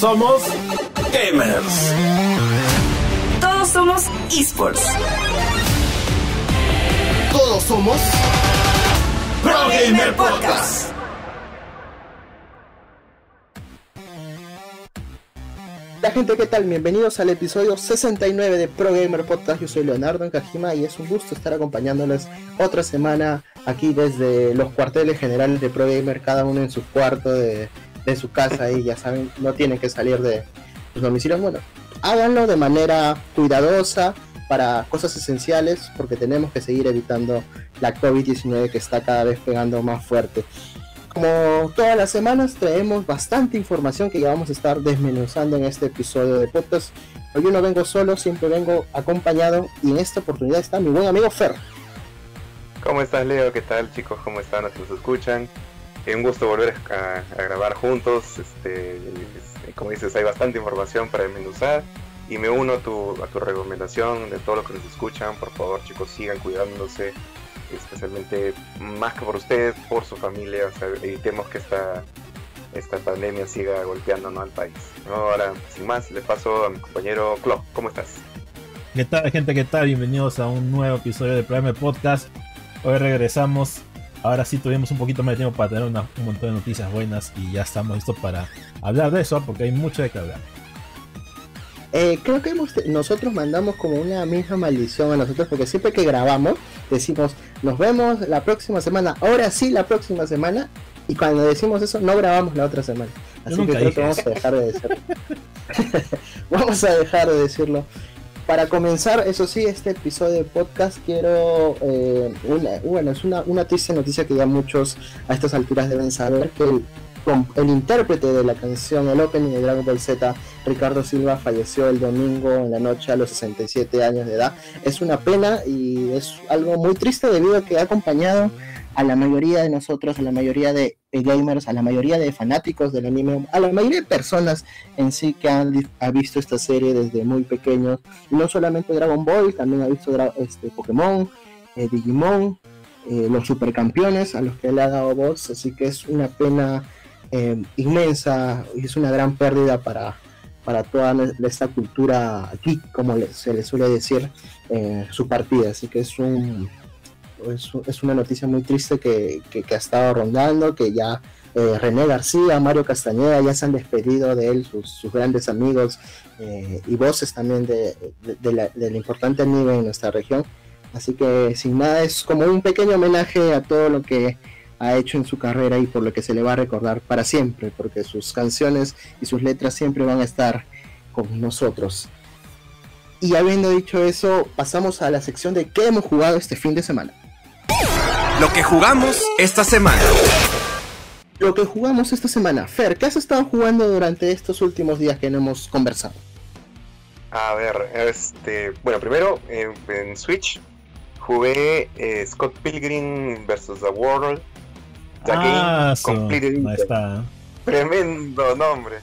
somos gamers. Todos somos esports. Todos somos Pro Gamer Podcast. Hola gente, ¿qué tal? Bienvenidos al episodio 69 de Pro Gamer Podcast. Yo soy Leonardo Encajima y es un gusto estar acompañándoles otra semana aquí desde los cuarteles generales de Pro Gamer, cada uno en su cuarto de su casa, y ya saben, no tienen que salir de sus domicilios. Bueno, háganlo de manera cuidadosa para cosas esenciales, porque tenemos que seguir evitando la COVID-19 que está cada vez pegando más fuerte. Como todas las semanas traemos bastante información que ya vamos a estar desmenuzando en este episodio de podcast. Hoy yo no vengo solo, siempre vengo acompañado, y en esta oportunidad está mi buen amigo Fer. ¿Cómo estás, Leo? ¿Qué tal, chicos? ¿Cómo están los que nos escuchan? Un gusto volver a grabar juntos. Como dices, hay bastante información para desmenuzar y me uno a tu recomendación de todos los que nos escuchan. Por favor, chicos, sigan cuidándose, especialmente más que por ustedes, por su familia. O sea, evitemos que esta pandemia siga golpeando, ¿no?, al país, ¿no? Ahora, sin más, le paso a mi compañero Clo. ¿Cómo estás? ¿Qué tal, gente? ¿Qué tal? Bienvenidos a un nuevo episodio de Pro Gamer Podcast. Hoy regresamos. Ahora sí tuvimos un poquito más de tiempo para tener un montón de noticias buenas y ya estamos listos para hablar de eso, porque hay mucho de qué hablar. Creo que nosotros mandamos como una misma maldición a nosotros, porque siempre que grabamos decimos nos vemos la próxima semana, ahora sí la próxima semana, y cuando decimos eso no grabamos la otra semana. Así que creo que vamos a dejar de decirlo. Vamos a dejar de decirlo. Para comenzar, eso sí, este episodio de podcast quiero, es una triste noticia que ya muchos a estas alturas deben saber, que el intérprete de la canción, el opening de Dragon Ball Z, Ricardo Silva, falleció el domingo en la noche a los 67 años de edad. Es una pena y es algo muy triste, debido a que ha acompañado a la mayoría de nosotros, a la mayoría de gamers, a la mayoría de fanáticos del anime, a la mayoría de personas en sí que ha visto esta serie desde muy pequeños. Y no solamente Dragon Ball, también ha visto Pokémon, Digimon, los supercampeones a los que le ha dado voz. Así que es una pena inmensa, y es una gran pérdida para toda esta cultura geek, como se le suele decir, su partida. Así que es una noticia muy triste que ha estado rondando, que ya René García, Mario Castañeda ya se han despedido de él, sus grandes amigos y voces también del importante anime en nuestra región. Así que sin nada, es como un pequeño homenaje a todo lo que ha hecho en su carrera y por lo que se le va a recordar para siempre, porque sus canciones y sus letras siempre van a estar con nosotros. Y habiendo dicho eso, pasamos a la sección de ¿qué hemos jugado este fin de semana? Lo que jugamos esta semana. Lo que jugamos esta semana. Fer, ¿qué has estado jugando durante estos últimos días que no hemos conversado? A ver, bueno, primero en Switch jugué Scott Pilgrim vs. The World. The Game Completed. Ahí está. Tremendo nombre.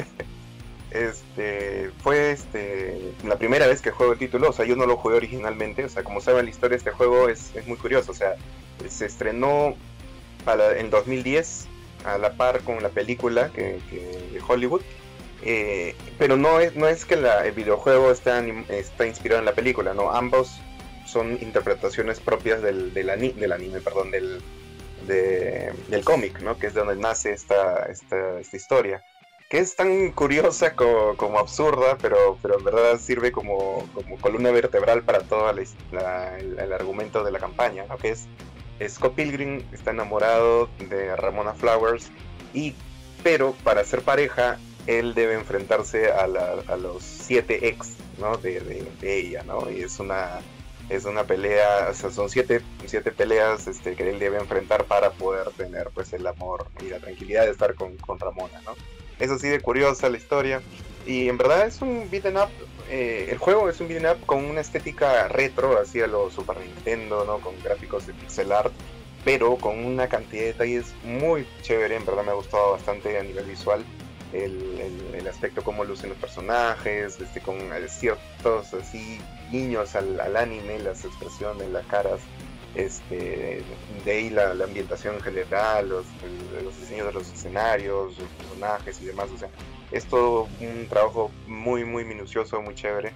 Fue la primera vez que juego el título. O sea, yo no lo jugué originalmente. O sea, como saben, la historia de este juego es muy curiosa. O sea, se estrenó en 2010 a la par con la película de Hollywood. Pero no es que el videojuego está inspirado en la película, no. Ambos son interpretaciones propias del anime, perdón, del cómic, ¿no? Que es de donde nace esta historia, que es tan curiosa como absurda, pero en verdad sirve como columna vertebral para todo el argumento de la campaña, ¿no? Que es Scott Pilgrim está enamorado de Ramona Flowers, pero para ser pareja él debe enfrentarse a los 7 ex, ¿no? de ella, ¿no? Y es una pelea, o sea, son 7 peleas que él debe enfrentar para poder tener, pues, el amor y la tranquilidad de estar con Ramona, ¿no? Es así de curiosa la historia, y en verdad es un beat'em up. El juego es un beat'em up con una estética retro, así a lo Super Nintendo, ¿no? Con gráficos de pixel art, pero con una cantidad de detalles muy chévere. En verdad me ha gustado bastante a nivel visual. El aspecto, cómo lucen los personajes, con ciertos así guiños al anime, las expresiones, las caras, de ahí la ambientación en general, los diseños de los escenarios, los personajes y demás. O sea, es todo un trabajo muy minucioso, muy chévere.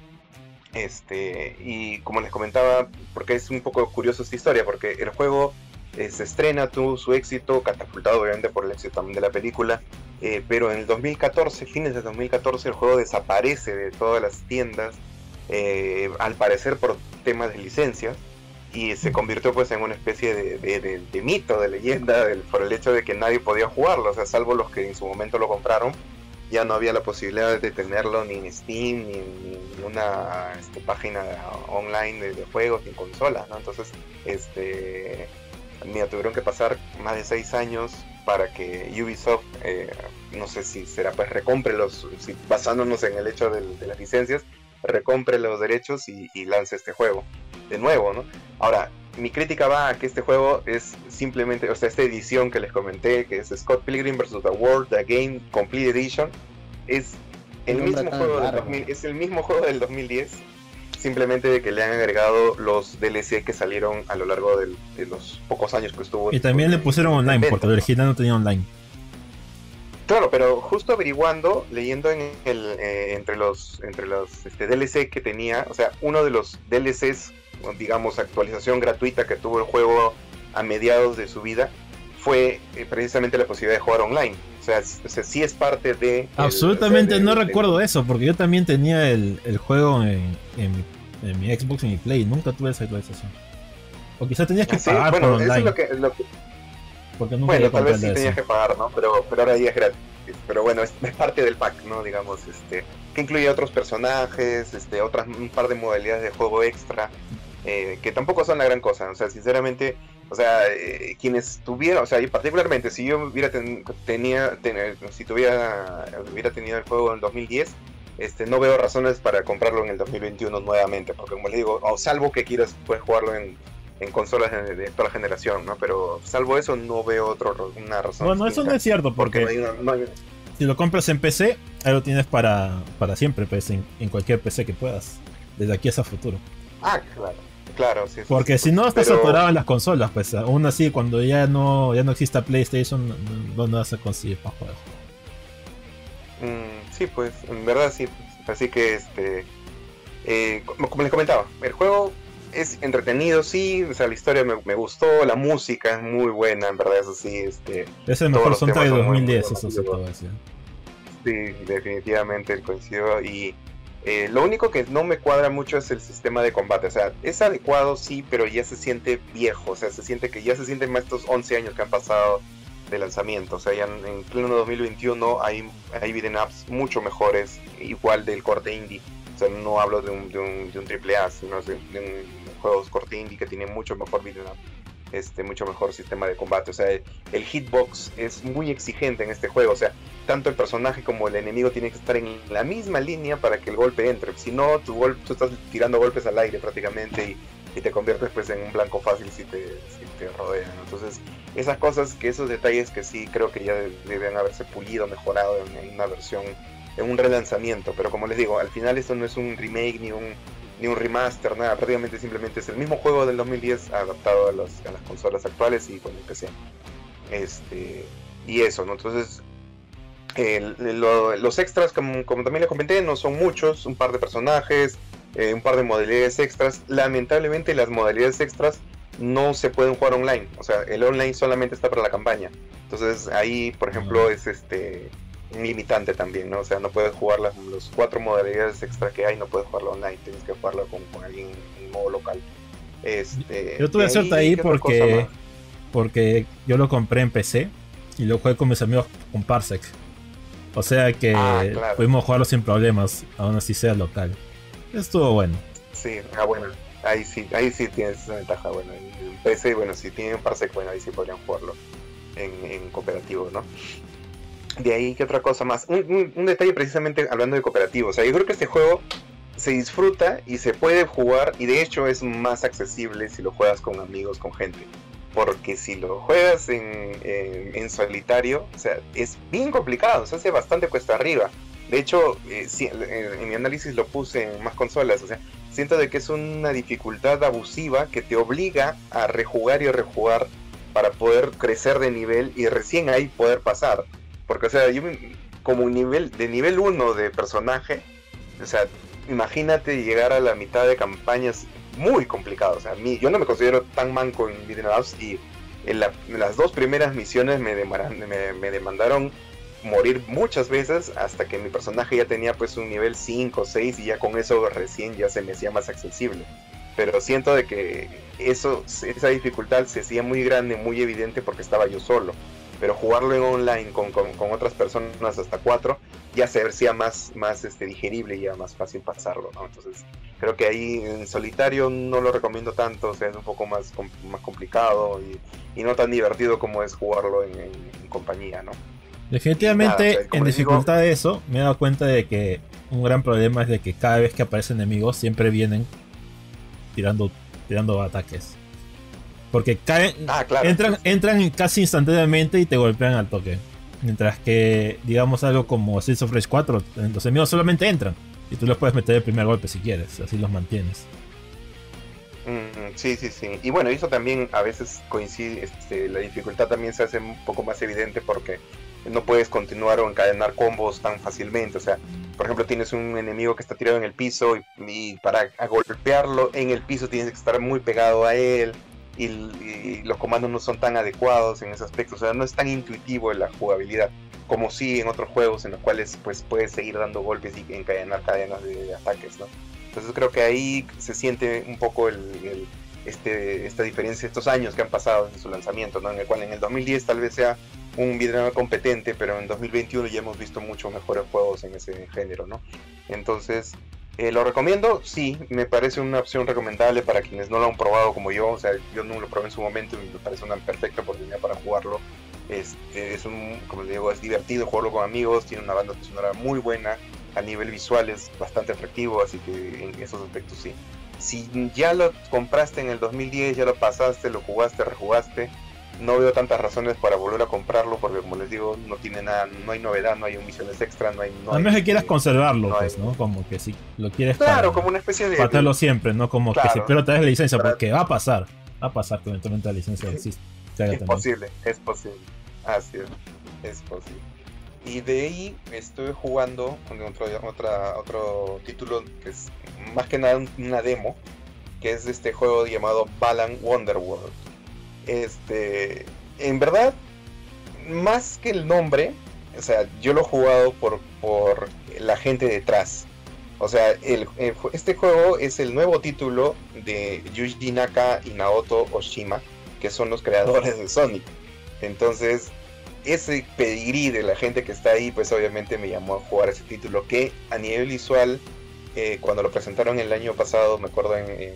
Y como les comentaba, porque es un poco curioso esta historia, porque el juego se estrena, tuvo su éxito, catapultado obviamente por el éxito también de la película, pero en el 2014, fines de 2014, el juego desaparece de todas las tiendas, al parecer por temas de licencias, y se convirtió pues en una especie de mito, de leyenda, por el hecho de que nadie podía jugarlo, o sea, salvo los que en su momento lo compraron. Ya no había la posibilidad de tenerlo ni en Steam, ni en una página online de juegos, ni en consolas, ¿no? Entonces, mira, tuvieron que pasar más de 6 años para que Ubisoft, no sé si será pues recompre si basándonos en el hecho de las licencias, recompre los derechos y lance este juego de nuevo, ¿no? Ahora, mi crítica va a que este juego es simplemente, o sea, esta edición que les comenté, que es Scott Pilgrim vs. The World, The Game Complete Edition, es el mismo juego del 2000, es el mismo juego del 2010, simplemente de que le han agregado los DLC que salieron a lo largo de los pocos años que estuvo. Y también le pusieron online, porque el original no tenía online. Claro, pero justo averiguando, leyendo entre los DLC que tenía, o sea, uno de los DLCs, digamos, actualización gratuita que tuvo el juego a mediados de su vida, fue precisamente la posibilidad de jugar online. O sea, sí es parte de... Absolutamente no recuerdo eso, porque yo también tenía el juego en mi Xbox y mi Play, nunca tuve esa actualización. O quizás tenías que pagar por online. Eso es lo que... Porque nunca bueno, tal vez sí tenías que pagar, ¿no? Pero ahora ya es gratis. Pero bueno, es parte del pack, ¿no? Digamos, que incluye otros personajes, un par de modalidades de juego extra, que tampoco son la gran cosa. O sea, sinceramente, o sea, quienes tuvieron, o sea, y particularmente si yo hubiera tenido el juego en el 2010, no veo razones para comprarlo en el 2021 nuevamente, porque como les digo, salvo que quieras, puedes jugarlo en consolas de toda la generación, ¿no? Pero salvo eso no veo una razón. Bueno, eso no es cierto, porque si lo compras en PC, ahí lo tienes para siempre, pues, en cualquier PC que puedas, desde aquí hasta futuro. Ah, claro, sí. Porque si no estás saturado en las consolas, pues aún así cuando ya no exista PlayStation, no vas a conseguir para jugar. Sí, pues, en verdad sí. Así que, como les comentaba, el juego es entretenido, sí, o sea, la historia me gustó, la música es muy buena, en verdad, eso sí, es el mejor soundtrack de 2010, eso se puede decir. Sí, definitivamente coincido, y lo único que no me cuadra mucho es el sistema de combate, o sea, es adecuado, sí, pero ya se siente viejo, o sea, se siente más estos 11 años que han pasado de lanzamiento, o sea, ya en pleno 2021 hay beat'em ups mucho mejores, igual del corte indie. O sea, no hablo de un AAA, sino de un juego corte indie que tiene mucho mejor beat'em up, mucho mejor sistema de combate. O sea, el hitbox es muy exigente en este juego. O sea, tanto el personaje como el enemigo tienen que estar en la misma línea para que el golpe entre. Si no, tú estás tirando golpes al aire prácticamente y te conviertes pues en un blanco fácil si te rodean. Entonces, esos detalles que sí creo que ya deben haberse pulido, mejorado en una versión, en un relanzamiento, pero como les digo, al final esto no es un remake ni un remaster, nada, prácticamente simplemente es el mismo juego del 2010 adaptado a las consolas actuales y con el PC. Y eso, ¿no? Entonces, los extras, como también les comenté, no son muchos, un par de personajes, un par de modalidades extras. Lamentablemente las modalidades extras no se pueden jugar online, o sea, el online solamente está para la campaña. Entonces ahí, por ejemplo, es un limitante también, ¿no? O sea, no puedes jugar las 4 modalidades extra que hay, no puedes jugarlo online, tienes que jugarlo con alguien en modo local. Yo tuve suerte ahí porque yo lo compré en PC y lo jugué con mis amigos con Parsec. O sea que claro, pudimos jugarlo sin problemas, aún así sea local. Estuvo bueno. Sí, bueno, ahí sí tienes esa ventaja. Bueno, en PC, bueno, si tienen Parsec, bueno, ahí sí podrían jugarlo en cooperativo, ¿no? De ahí, ¿qué otra cosa más? Un detalle precisamente hablando de cooperativo. O sea, yo creo que este juego se disfruta y se puede jugar, y de hecho es más accesible si lo juegas con amigos, con gente. Porque si lo juegas en solitario, o sea, es bien complicado, se hace bastante cuesta arriba. De hecho, en mi análisis lo puse en más consolas, o sea, siento de que es una dificultad abusiva que te obliga a rejugar y para poder crecer de nivel y recién ahí poder pasar. Porque, o sea, como de nivel 1 de personaje, o sea, imagínate llegar a la mitad de campañas muy complicado. O sea, yo no me considero tan manco en beat'em ups, y en las 2 primeras misiones me demandaron morir muchas veces hasta que mi personaje ya tenía pues un nivel 5 o 6, y ya con eso recién ya se me hacía más accesible. Pero siento de que esa dificultad se hacía muy grande, muy evidente porque estaba yo solo. Pero jugarlo en online con otras personas hasta 4 ya se hacía más digerible y ya más fácil pasarlo, ¿no? Entonces creo que ahí en solitario no lo recomiendo tanto, o sea, es un poco más complicado y no tan divertido como es jugarlo en compañía, ¿no? Definitivamente, Nada, o sea, en les dificultad de eso, me he dado cuenta de que un gran problema es de que cada vez que aparecen enemigos siempre vienen tirando ataques. Porque caen, claro, entran casi instantáneamente y te golpean al toque. Mientras que, digamos, algo como Streets of Rage 4, los enemigos solamente entran y tú los puedes meter el primer golpe si quieres, así los mantienes. Sí. Y bueno, eso también a veces coincide, la dificultad también se hace un poco más evidente porque no puedes continuar o encadenar combos tan fácilmente. O sea, por ejemplo, tienes un enemigo que está tirado en el piso y para golpearlo en el piso tienes que estar muy pegado a él. Y los comandos no son tan adecuados en ese aspecto, o sea, no es tan intuitivo en la jugabilidad como sí en otros juegos en los cuales pues puedes seguir dando golpes y encadenar cadenas de ataques, ¿no? Entonces creo que ahí se siente un poco esta diferencia, estos años que han pasado desde su lanzamiento, ¿no? En el cual en el 2010 tal vez sea un beat'em up competente, pero en 2021 ya hemos visto mucho mejores juegos en ese género, ¿no? Entonces ¿lo recomiendo? Sí, me parece una opción recomendable para quienes no lo han probado como yo. O sea, yo no lo probé en su momento y me parece una perfecta oportunidad para jugarlo. Como les digo, es divertido jugarlo con amigos, tiene una banda sonora muy buena, a nivel visual es bastante atractivo, así que en esos aspectos sí. Si ya lo compraste en el 2010, ya lo pasaste, lo jugaste, rejugaste, no veo tantas razones para volver a comprarlo, porque como les digo, no tiene nada, no hay novedad, no hay misiones extra, a menos que quieras conservarlo, no pues, ¿no? Como que si lo quieres como una especie de patarlo siempre, ¿no? Como que si pero te das la licencia, para... porque va a pasar que eventualmente la licencia existe. Es posible, así es posible. Y de ahí estuve jugando con otro título que es más que nada una demo, que es este juego llamado Balan Wonderworld. En verdad, más que el nombre, o sea, yo lo he jugado por la gente detrás. O sea, este juego es el nuevo título de Yuji Naka y Naoto Oshima, que son los creadores de Sonic. Entonces, ese pedigrí de la gente que está ahí, pues obviamente me llamó a jugar ese título, que a nivel visual, cuando lo presentaron el año pasado, me acuerdo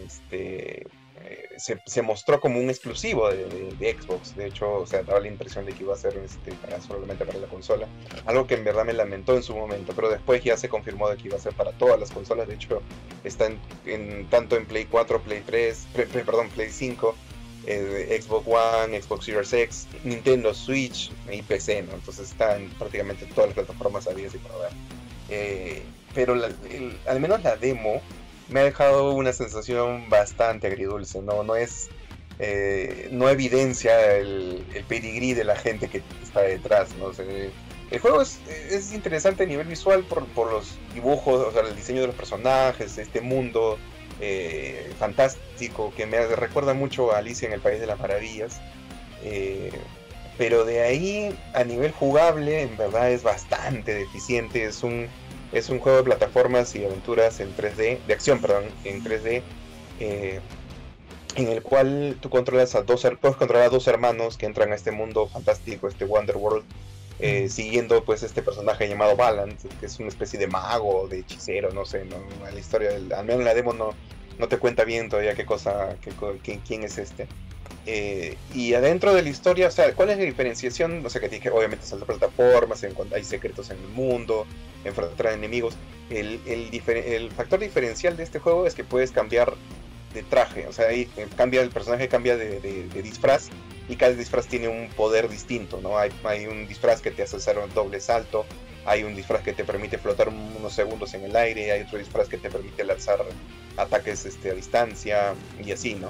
se mostró como un exclusivo de Xbox. De hecho, o sea, daba la impresión de que iba a ser solamente para la consola, algo que en verdad me lamentó en su momento, pero después ya se confirmó de que iba a ser para todas las consolas. De hecho, está tanto en Play 4, Play 3, Play 5, Xbox One, Xbox Series X, Nintendo Switch y PC, ¿no? Entonces está en prácticamente todas las plataformas habidas y por haber. Pero al menos la demo me ha dejado una sensación bastante agridulce, no no evidencia el pedigrí de la gente que está detrás, ¿no? O sea, el juego es interesante a nivel visual por los dibujos, o sea, el diseño de los personajes, este mundo fantástico que me recuerda mucho a Alicia en el País de las Maravillas, pero de ahí a nivel jugable en verdad es bastante deficiente. Es un juego de plataformas y aventuras en 3D, de acción, perdón, en 3D, en el cual tú puedes controlar a 2 hermanos que entran a este mundo fantástico, este Wonderworld, siguiendo pues este personaje llamado Balan, que es una especie de mago, de hechicero, no sé, ¿no? La historia, al menos en la demo no te cuenta bien todavía quién es este. Y adentro de la historia, o sea, ¿cuál es la diferenciación? O sea, que obviamente saltar plataformas, hay secretos en el mundo, enfrentar a enemigos. El factor diferencial de este juego es que puedes cambiar de traje, o sea, ahí el personaje cambia de disfraz, y cada disfraz tiene un poder distinto, ¿no? Hay un disfraz que te hace hacer un doble salto, hay un disfraz que te permite flotar unos segundos en el aire, hay otro disfraz que te permite lanzar ataques a distancia, y así, ¿no?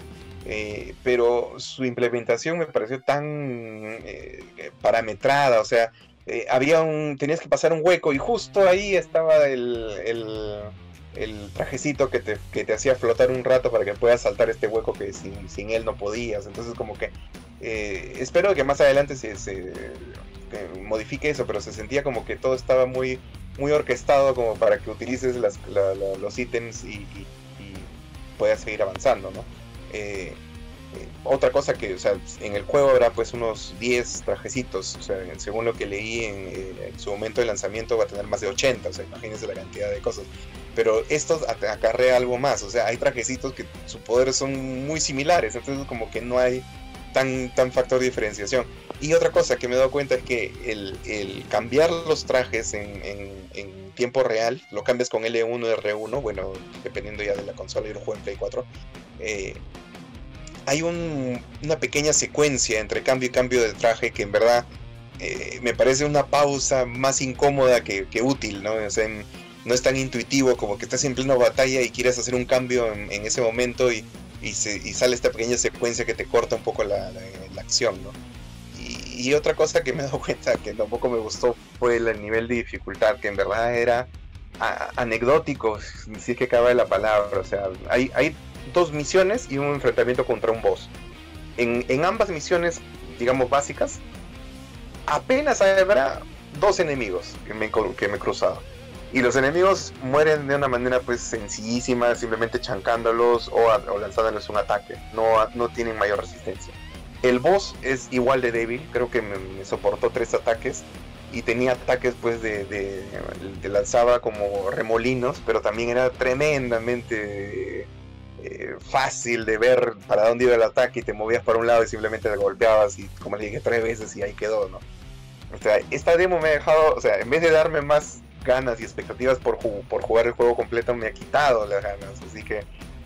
Pero su implementación me pareció tan parametrada, o sea, tenías que pasar un hueco y justo ahí estaba el trajecito que te hacía flotar un rato para que puedas saltar este hueco que sin él no podías. Entonces como que espero que más adelante se modifique eso, pero se sentía como que todo estaba muy, muy orquestado como para que utilices los ítems y puedas seguir avanzando, ¿no? Otra cosa que, o sea, en el juego habrá pues unos 10 trajecitos, o sea, según lo que leí en su momento de lanzamiento va a tener más de 80, o sea, imagínense la cantidad de cosas. Pero estos acarrea algo más, o sea, hay trajecitos que sus poderes son muy similares, entonces como que no hay tan factor de diferenciación. Y otra cosa que me he dado cuenta es que el cambiar los trajes en tiempo real, lo cambias con L1, R1, bueno, dependiendo ya de la consola, yo lo juego en Play 4, hay una pequeña secuencia entre cambio y cambio de traje que en verdad me parece una pausa más incómoda que útil, ¿no? O sea, no es tan intuitivo, como que estás en plena batalla y quieres hacer un cambio en ese momento y sale esta pequeña secuencia que te corta un poco la acción, ¿no? Y otra cosa que me he dado cuenta que tampoco me gustó fue el nivel de dificultad, que en verdad era anecdótico, si es que cabe la palabra. O sea, hay 2 misiones y un enfrentamiento contra un boss. En ambas misiones, digamos básicas, apenas habrá 2 enemigos que me he cruzado. Y los enemigos mueren de una manera pues sencillísima, simplemente chancándolos o lanzándoles un ataque. No tienen mayor resistencia. El boss es igual de débil, creo que me soportó 3 ataques. Y tenía ataques pues te lanzaba como remolinos, pero también era tremendamente fácil de ver para dónde iba el ataque y te movías para un lado y simplemente te golpeabas y como le dije 3 veces y ahí quedó, ¿no? O sea, esta demo me ha dejado, o sea, en vez de darme más ganas y expectativas por jugar el juego completo, me ha quitado las ganas, así que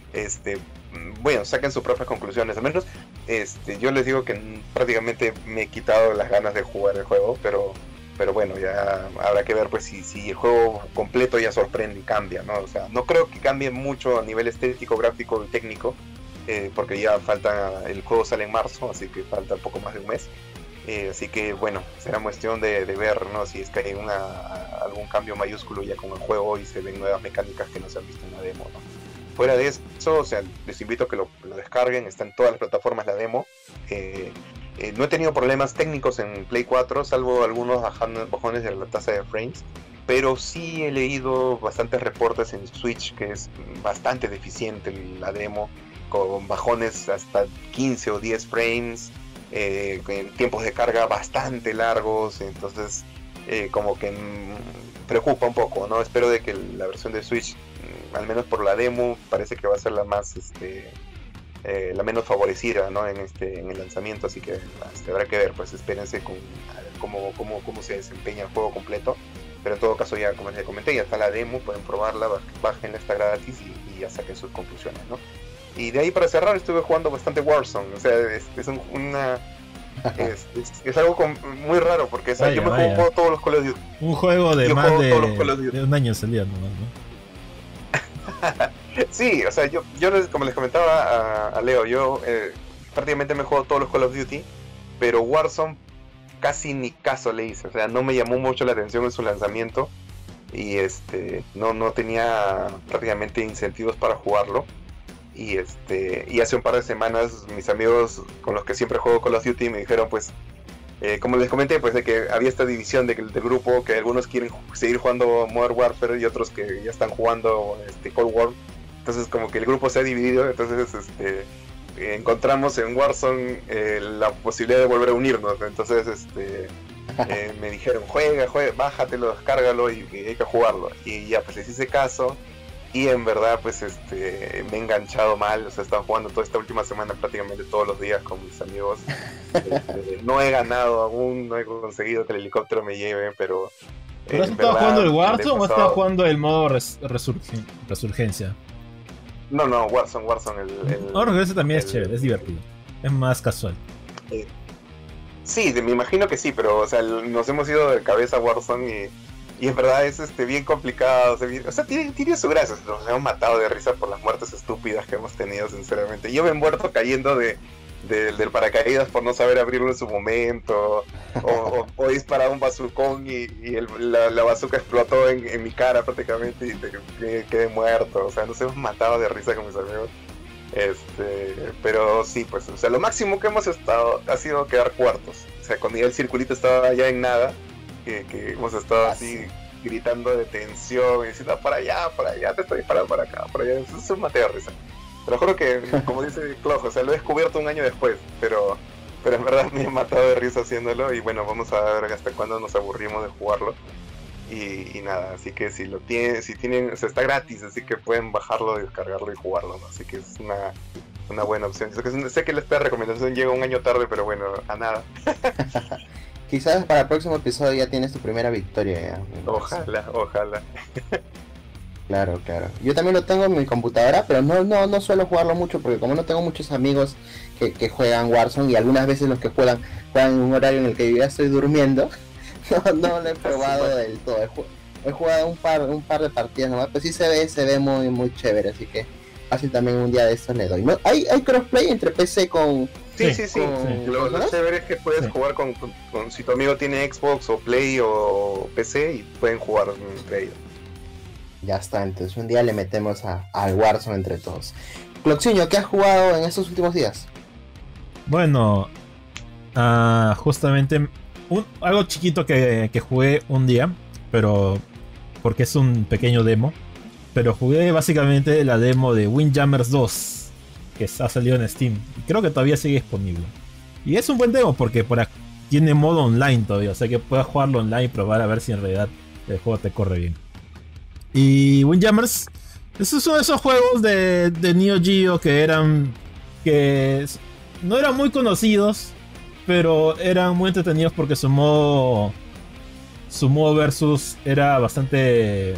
bueno, saquen sus propias conclusiones. Al menos yo les digo que prácticamente me he quitado las ganas de jugar el juego, pero bueno, ya habrá que ver pues si el juego completo ya sorprende y cambia, ¿no? O sea, no creo que cambie mucho a nivel estético, gráfico y técnico, porque ya el juego sale en marzo, así que falta un poco más de un mes. Así que bueno, será cuestión de ver, ¿no? Si es que hay algún cambio mayúsculo ya con el juego y se ven nuevas mecánicas que no se han visto en la demo, ¿no? Fuera de eso, o sea, les invito a que lo descarguen, está en todas las plataformas la demo. No he tenido problemas técnicos en Play 4, salvo algunos bajones de la tasa de frames, pero sí he leído bastantes reportes en Switch que es bastante deficiente la demo, con bajones hasta 15 o 10 frames, en tiempos de carga bastante largos, entonces como que preocupa un poco, ¿no? Espero de que la versión de Switch, al menos por la demo, parece que va a ser la más la menos favorecida, ¿no? en el lanzamiento, así que habrá que ver, pues espérense cómo se desempeña el juego completo, pero en todo caso ya, como les comenté, ya está la demo, pueden probarla, bájenla, está gratis y ya saquen sus conclusiones, ¿no? Y de ahí para cerrar estuve jugando bastante Warzone, o sea, es algo muy raro, porque yo me juego todos los Call of Duty. Un juego de más de un año saliendo, ¿no? Sí, o sea, yo como les comentaba a Leo, yo prácticamente me juego todos los Call of Duty, pero Warzone casi ni caso le hice, o sea, no me llamó mucho la atención en su lanzamiento y no tenía prácticamente incentivos para jugarlo. Y hace un par de semanas mis amigos con los que siempre juego Call of Duty me dijeron pues, como les comenté, pues de que había esta división del grupo, que algunos quieren seguir jugando Modern Warfare y otros que ya están jugando Cold War. Entonces como que el grupo se ha dividido, entonces encontramos en Warzone la posibilidad de volver a unirnos. Entonces me dijeron juega, bájatelo, descárgalo y hay que jugarlo. Y ya pues les hice caso. Y en verdad pues me he enganchado mal, o sea, he estado jugando toda esta última semana prácticamente todos los días con mis amigos. No he ganado aún, no he conseguido que el helicóptero me lleve, pero... ¿Pero has estado jugando el Warzone o has estado jugando el modo resurgencia? No, Warzone Ese también es chévere, es divertido, es más casual. Sí, me imagino que sí, pero o sea, nos hemos ido de cabeza a Warzone y en verdad es bien complicado, o sea, tiene su gracia. Nos hemos matado de risa por las muertes estúpidas que hemos tenido, sinceramente. Yo me he muerto cayendo de del paracaídas por no saber abrirlo en su momento, o disparar un bazucón y la bazooka explotó en mi cara prácticamente y quedé muerto. O sea, nos hemos matado de risa con mis amigos. Pero sí, pues, o sea, lo máximo que hemos estado ha sido quedar cuartos. O sea, cuando ya el circulito estaba ya en nada, que hemos estado así gritando de tensión y diciendo para allá, te estoy disparando para acá, para allá. Eso es un mateo de risa. Te lo juro que, como dice Clojo, o sea, lo he descubierto un año después, pero en verdad me he matado de risa haciéndolo. Y bueno, vamos a ver hasta cuándo nos aburrimos de jugarlo. Y nada, así que si tienen, o sea, está gratis, así que pueden bajarlo, descargarlo y jugarlo, ¿no? Así que es una buena opción. Sé que esta recomendación llega un año tarde, pero bueno, a nada. Quizás para el próximo episodio ya tienes tu primera victoria. ¿Ya? Ojalá. Claro. Yo también lo tengo en mi computadora, pero no suelo jugarlo mucho porque como no tengo muchos amigos que juegan Warzone y algunas veces los que juegan en un horario en el que yo ya estoy durmiendo, no lo he probado del todo. He jugado un par de partidas nomás, pero sí se ve muy chévere, así que fácil también un día de estos le doy. ¿No? ¿Hay crossplay entre PC con...? Sí. Lo chévere es que puedes jugar con si tu amigo tiene Xbox o Play o PC y pueden jugar entre ellos. Ya está, entonces un día le metemos al Warzone entre todos. Cloxiño, ¿qué has jugado en estos últimos días? Bueno, justamente algo chiquito que jugué un día, pero porque es un pequeño demo. Pero jugué básicamente la demo de Windjammers 2, que ha salido en Steam. Y creo que todavía sigue disponible. Y es un buen demo porque tiene modo online todavía, o sea que puedas jugarlo online y probar a ver si en realidad el juego te corre bien. Y Windjammers, esos son esos juegos de Neo Geo que no eran muy conocidos, pero eran muy entretenidos porque su modo versus era bastante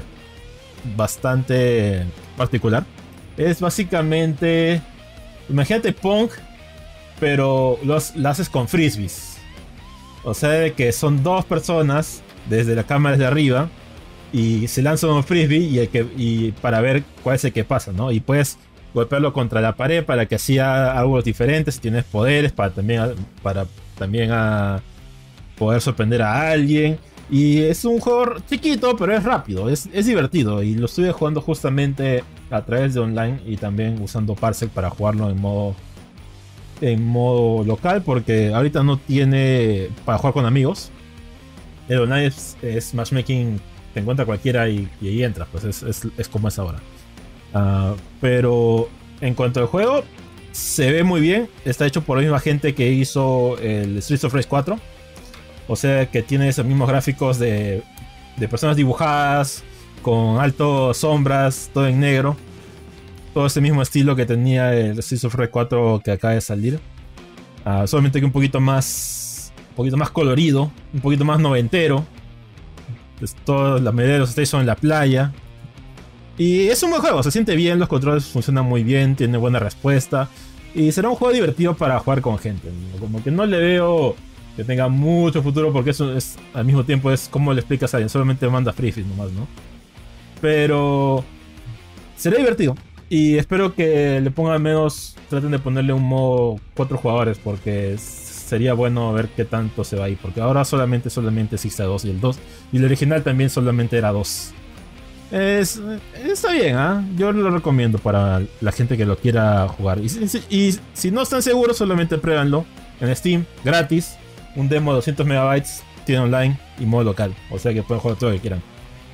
particular. Es básicamente, imagínate Pong, pero lo haces con frisbees. O sea, de que son dos personas desde la cámara de arriba y se lanzan un frisbee y para ver cuál es el que pasa, ¿no? Y puedes golpearlo contra la pared para que hacía algo diferente. Si tienes poderes para también poder sorprender a alguien. Y es un juego chiquito, pero es rápido, es divertido. Y lo estuve jugando justamente a través de online y también usando Parsec para jugarlo en modo local, porque ahorita no tiene para jugar con amigos. El online es matchmaking, te encuentra cualquiera y ahí entras, pues es como es ahora. Pero en cuanto al juego, se ve muy bien. Está hecho por la misma gente que hizo el Streets of Rage 4. O sea que tiene esos mismos gráficos de personas dibujadas, con altas sombras, todo en negro. Todo ese mismo estilo que tenía el Streets of Rage 4 que acaba de salir. Solamente que un poquito más colorido, un poquito más noventero. La mayoría de los stages son en la playa. Y es un buen juego, se siente bien, los controles funcionan muy bien, tiene buena respuesta. Y será un juego divertido para jugar con gente, ¿no? Como que no le veo que tenga mucho futuro, porque eso es, al mismo tiempo es como le explicas a alguien, solamente manda frisbees nomás, ¿no? Pero será divertido. Y espero que le pongan al menos, traten de ponerle un modo 4 jugadores, porque sería bueno ver qué tanto se va ahí. Porque ahora solamente existe 2 y el 2. Y el original también solamente era 2. Está bien, yo lo recomiendo para la gente que lo quiera jugar. Y si no están seguros, solamente pruébanlo en Steam, gratis. Un demo de 200 megabytes, tiene online y modo local. O sea que pueden jugar todo lo que quieran.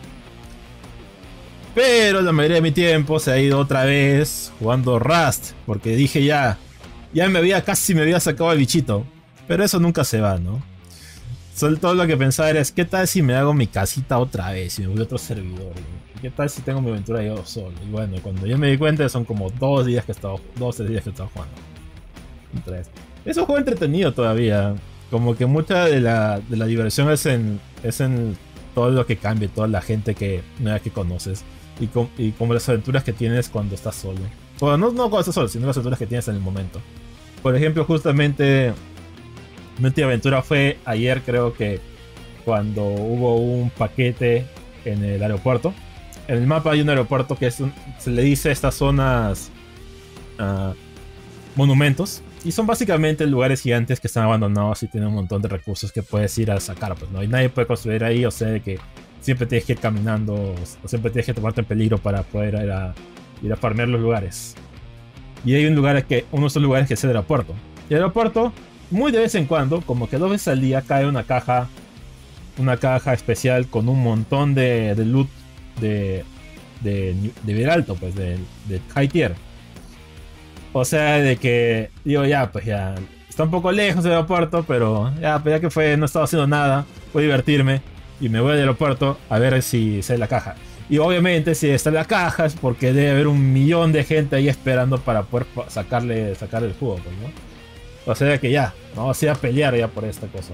Pero la mayoría de mi tiempo se ha ido otra vez jugando Rust. Porque dije casi me había sacado el bichito. Pero eso nunca se va, ¿no? Solo todo lo que pensaba era, ¿qué tal si me hago mi casita otra vez y me voy a otro servidor? ¿Qué tal si tengo mi aventura yo solo? Y bueno, cuando yo me di cuenta son como 2 días que he estado, 2 o 3 días que he estado jugando. 3. Es un juego entretenido todavía. Como que mucha de la diversión es en todo lo que cambia, toda la gente nueva que conoces. Y como las aventuras que tienes cuando estás solo. Bueno, no cuando estás solo, sino las aventuras que tienes en el momento. Por ejemplo, justamente mi última aventura fue ayer, creo que cuando hubo un paquete en el aeropuerto. En el mapa hay un aeropuerto que se le dice a estas zonas monumentos. Y son básicamente lugares gigantes que están abandonados y tienen un montón de recursos que puedes ir a sacar, pues, ¿no? Y nadie puede construir ahí, o sea, que siempre tienes que ir caminando, o siempre tienes que tomarte en peligro para poder ir a farmear los lugares. Y hay uno de esos lugares que es el aeropuerto. Y el aeropuerto, muy de vez en cuando, como que 2 veces al día, cae una caja especial con un montón de loot de nivel alto, pues, de high tier. O sea, de que digo, ya, pues ya, está un poco lejos del aeropuerto, pero ya, pues ya que fue, no estaba haciendo nada, voy a divertirme y me voy al aeropuerto a ver si sale la caja. Y obviamente si está en la caja es porque debe haber 1.000.000 de gente ahí esperando para poder sacarle el jugo, pues, ¿no? O sea que ya, vamos a ir a pelear ya por esta cosa.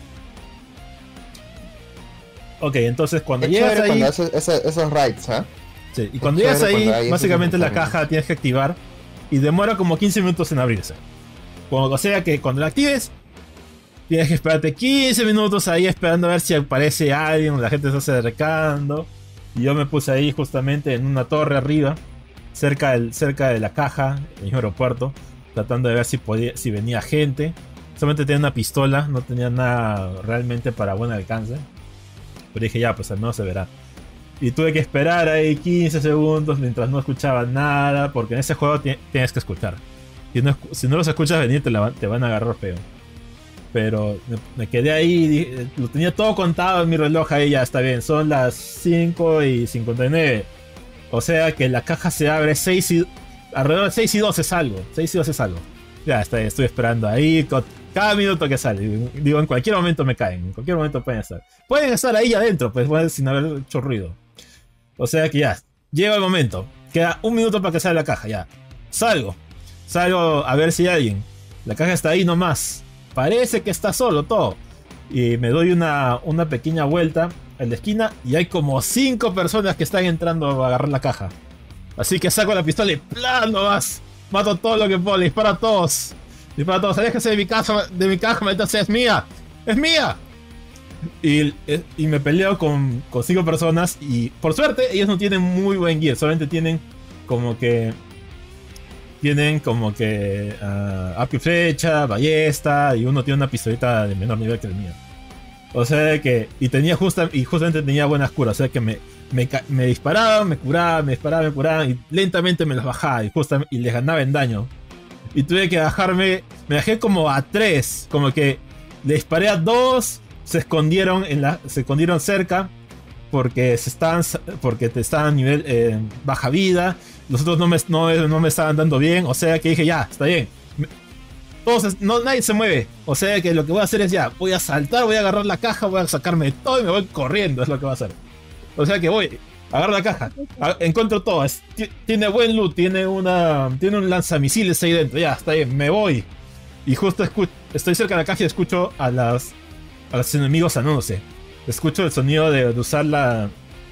Ok, entonces cuando llegas ahí... Cuando haces esos raids, ¿eh? Sí, y cuando llegas ahí, básicamente la caja tienes que activar y demora como 15 minutos en abrirse. O sea que cuando la actives, tienes que esperarte 15 minutos ahí esperando a ver si aparece alguien o la gente se está acercando. Y yo me puse ahí justamente en una torre arriba, cerca de la caja, en el aeropuerto, tratando de ver si venía gente. Solamente tenía una pistola, no tenía nada realmente para buen alcance. Pero dije ya, pues al menos se verá. Y tuve que esperar ahí 15 segundos mientras no escuchaba nada, porque en ese juego tienes que escuchar. Si no los escuchas venir te van a agarrar feo. Pero me quedé ahí, lo tenía todo contado en mi reloj ahí, ya está bien, son las 5:59. O sea que la caja se abre alrededor de 6:12 salgo. 6:12 salgo. Ya está, estoy esperando ahí, cada minuto que sale. Digo, en cualquier momento me caen, en cualquier momento pueden estar. Pueden estar ahí adentro, pues sin haber hecho ruido. O sea que ya, llega el momento. Queda 1 minuto para que salga la caja, ya. Salgo a ver si hay alguien. La caja está ahí nomás. Parece que está solo todo. Y me doy una pequeña vuelta en la esquina y hay como 5 personas que están entrando a agarrar la caja. Así que saco la pistola y ¡plan! Nomás. Mato todo lo que puedo, le disparo a todos. Aléjense de mi caja, maldita sea, es mía. ¡Es mía! Y me peleo con 5 personas y por suerte ellos no tienen muy buen gear, solamente tienen como que arco y flecha, ballesta, y uno tiene una pistolita de menor nivel que el mío. O sea que justamente tenía buenas curas, o sea que me disparaban, me curaban y lentamente me los bajaba y les ganaba en daño. Y tuve que bajarme, me bajé como a 3, como que le disparé a 2. Se escondieron cerca porque te estaban a nivel baja vida. Los otros no me estaban dando bien. O sea que dije, ya, está bien. Nadie se mueve. O sea que lo que voy a hacer es ya, voy a saltar, voy a agarrar la caja, voy a sacarme todo y me voy corriendo. Es lo que voy a hacer. O sea que agarro la caja, encuentro todo. Tiene buen loot, tiene un lanzamisiles ahí dentro. Ya, está bien, me voy. Y justo estoy cerca de la caja y escucho a los enemigos sanándose. Escucho el sonido de usar la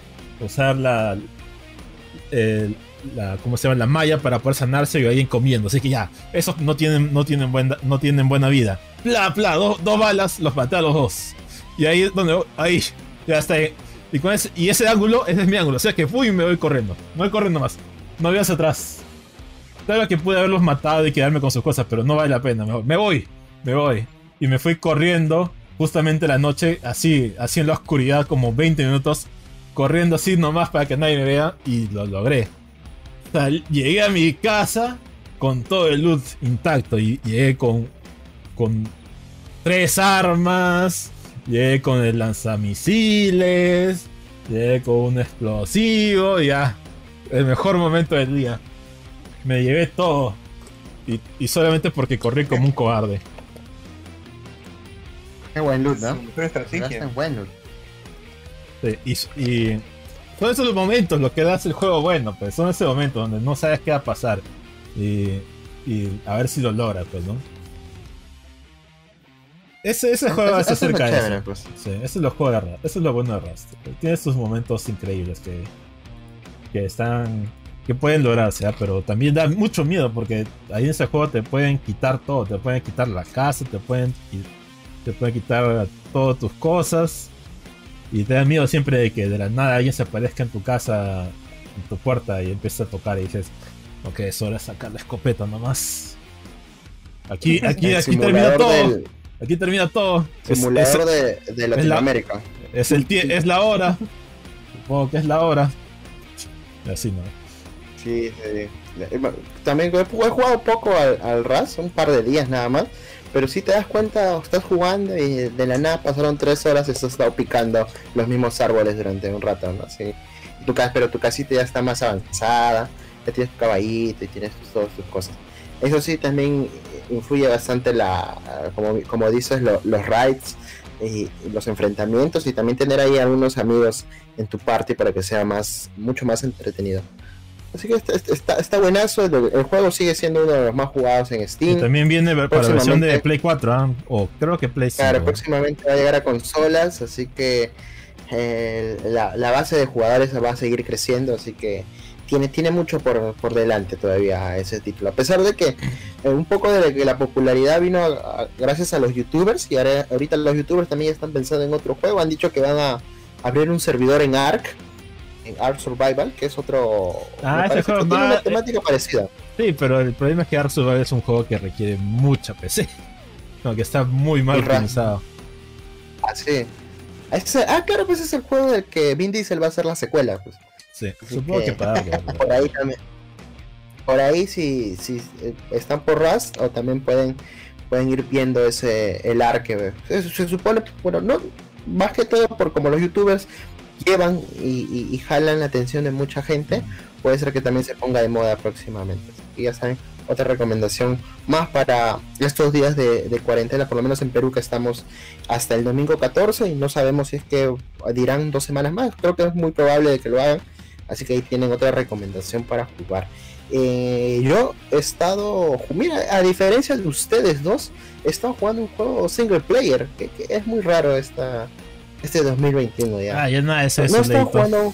¿cómo se llama? La malla para poder sanarse y alguien comiendo. Así que ya, esos no tienen buena vida. Pla, 2 balas, los maté a los 2. Y ahí ya está. Y ese ángulo, ese es mi ángulo. O sea que fui y me voy corriendo. Me voy corriendo más. No voy hacia atrás. Claro que pude haberlos matado y quedarme con sus cosas, pero no vale la pena. Me voy. Y me fui corriendo. Justamente la noche, así en la oscuridad, como 20 minutos, corriendo así nomás para que nadie me vea, y lo logré. O sea, llegué a mi casa con todo el loot intacto, y llegué con 3 armas, llegué con el lanzamisiles, llegué con un explosivo, y ya, el mejor momento del día. Me llevé todo, y solamente porque corrí como un cobarde. Qué buen loot, ¿no? Mejor estrategia. Buen loot. Sí, y son esos momentos los que hace el juego bueno, pues son esos momentos donde no sabes qué va a pasar y a ver si lo logras, pues, ¿no? Ese juego está cerca de eso. Pues. Sí, ese es lo bueno de Rust. Tiene sus momentos increíbles que pueden lograrse, ¿eh? Pero también da mucho miedo porque ahí en ese juego te pueden quitar todo, te pueden quitar la casa, te pueden quitar todas tus cosas. Y te da miedo siempre de que de la nada alguien se aparezca en tu casa, en tu puerta, y empieza a tocar y dices, ok, es hora de sacar la escopeta nomás. Aquí termina simulador todo. Aquí termina todo. Simulador de Latinoamérica. Es la hora. Supongo que es la hora. Y así, ¿no? Sí. También he jugado poco al Rust, un par de días nada más. Pero si te das cuenta, estás jugando y de la nada pasaron 3 horas y estás estado picando los mismos árboles durante un rato, ¿no? Sí. Pero tu casita ya está más avanzada, ya tienes tu caballito y tienes todas tus cosas. Eso sí, también influye bastante como dices, los raids y los enfrentamientos, y también tener ahí algunos amigos en tu party para que sea mucho más entretenido. Así que está buenazo. El juego sigue siendo uno de los más jugados en Steam. Y también viene para la versión de Play 4, o creo que Play 5. Claro, próximamente va a llegar a consolas, así que la base de jugadores va a seguir creciendo, así que tiene mucho por delante todavía ese título. A pesar de que un poco de que la popularidad vino gracias a los youtubers, y ahorita los youtubers también están pensando en otro juego. Han dicho que van a abrir un servidor en Ark Survival, que es otro... Ese juego tiene una temática parecida. Sí, pero el problema es que Ark Survival es un juego que requiere mucha PC. No, que está muy mal pensado. Sí. Claro, pues es el juego del que Vin Diesel va a hacer la secuela, pues. Sí, supongo que para por ahí también. Por ahí si están por Rust, o también pueden ir viendo el Ark. Se supone, bueno, no, más que todo por como los youtubers llevan y jalan la atención de mucha gente, puede ser que también se ponga de moda próximamente. Y ya saben, otra recomendación más para estos días de cuarentena, por lo menos en Perú, que estamos hasta el domingo 14 y no sabemos si es que dirán 2 semanas más. Creo que es muy probable de que lo hagan, así que ahí tienen otra recomendación para jugar. Yo he estado, mira, a diferencia de ustedes dos, he estado jugando un juego single player, que es muy raro este 2021 ya. Ya nada, eso no he estado jugando.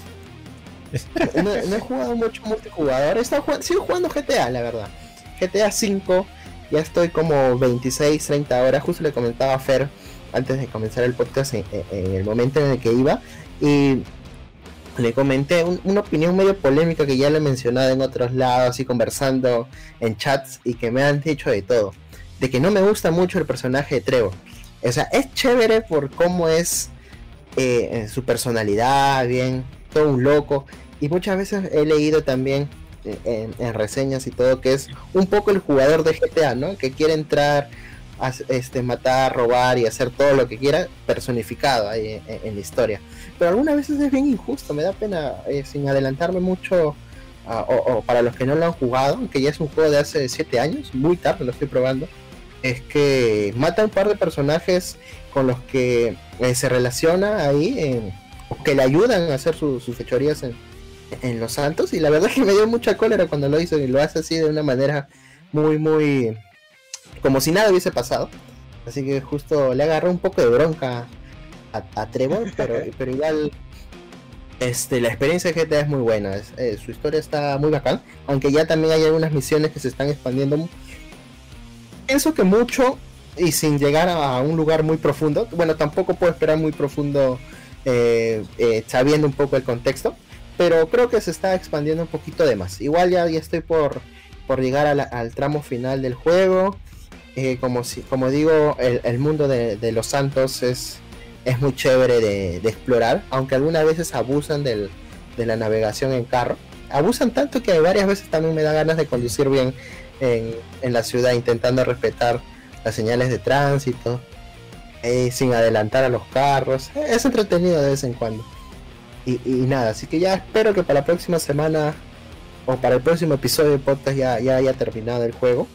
No he jugado mucho multijugador. Sigo jugando GTA, la verdad. GTA 5, ya estoy como 26, 30 horas. Justo le comentaba a Fer antes de comenzar el podcast en el momento en el que iba. Y le comenté una opinión medio polémica que ya le he mencionado en otros lados y conversando en chats, y que me han dicho de todo. De que no me gusta mucho el personaje de Trevor. O sea, es chévere por cómo es su personalidad, bien, todo un loco. Y muchas veces he leído también en reseñas y todo que es un poco el jugador de GTA, ¿no? Que quiere entrar a matar, robar y hacer todo lo que quiera, personificado ahí en la historia. Pero algunas veces es bien injusto, me da pena, sin adelantarme mucho, o para los que no lo han jugado, aunque ya es un juego de hace 7 años, muy tarde lo estoy probando, es que mata un par de personajes con los que se relaciona ahí, que le ayudan a hacer sus fechorías en Los Santos, y la verdad es que me dio mucha cólera cuando lo hizo, y lo hace así de una manera muy como si nada hubiese pasado. Así que justo le agarró un poco de bronca a Trevor, pero igual la experiencia de GTA es muy buena, su historia está muy bacán, aunque ya también hay algunas misiones que se están expandiendo. Pienso que mucho, y sin llegar a un lugar muy profundo, bueno, tampoco puedo esperar muy profundo sabiendo un poco el contexto, pero creo que se está expandiendo un poquito de más. Igual ya estoy por llegar al tramo final del juego. Como digo, el mundo de Los Santos es muy chévere de explorar, aunque algunas veces abusan de la navegación en carro. Abusan tanto que varias veces también me da ganas de conducir bien en la ciudad, intentando respetar las señales de tránsito, sin adelantar a los carros. Es entretenido de vez en cuando. Y nada, así que ya espero que para la próxima semana o para el próximo episodio de podcast ya haya terminado el juego.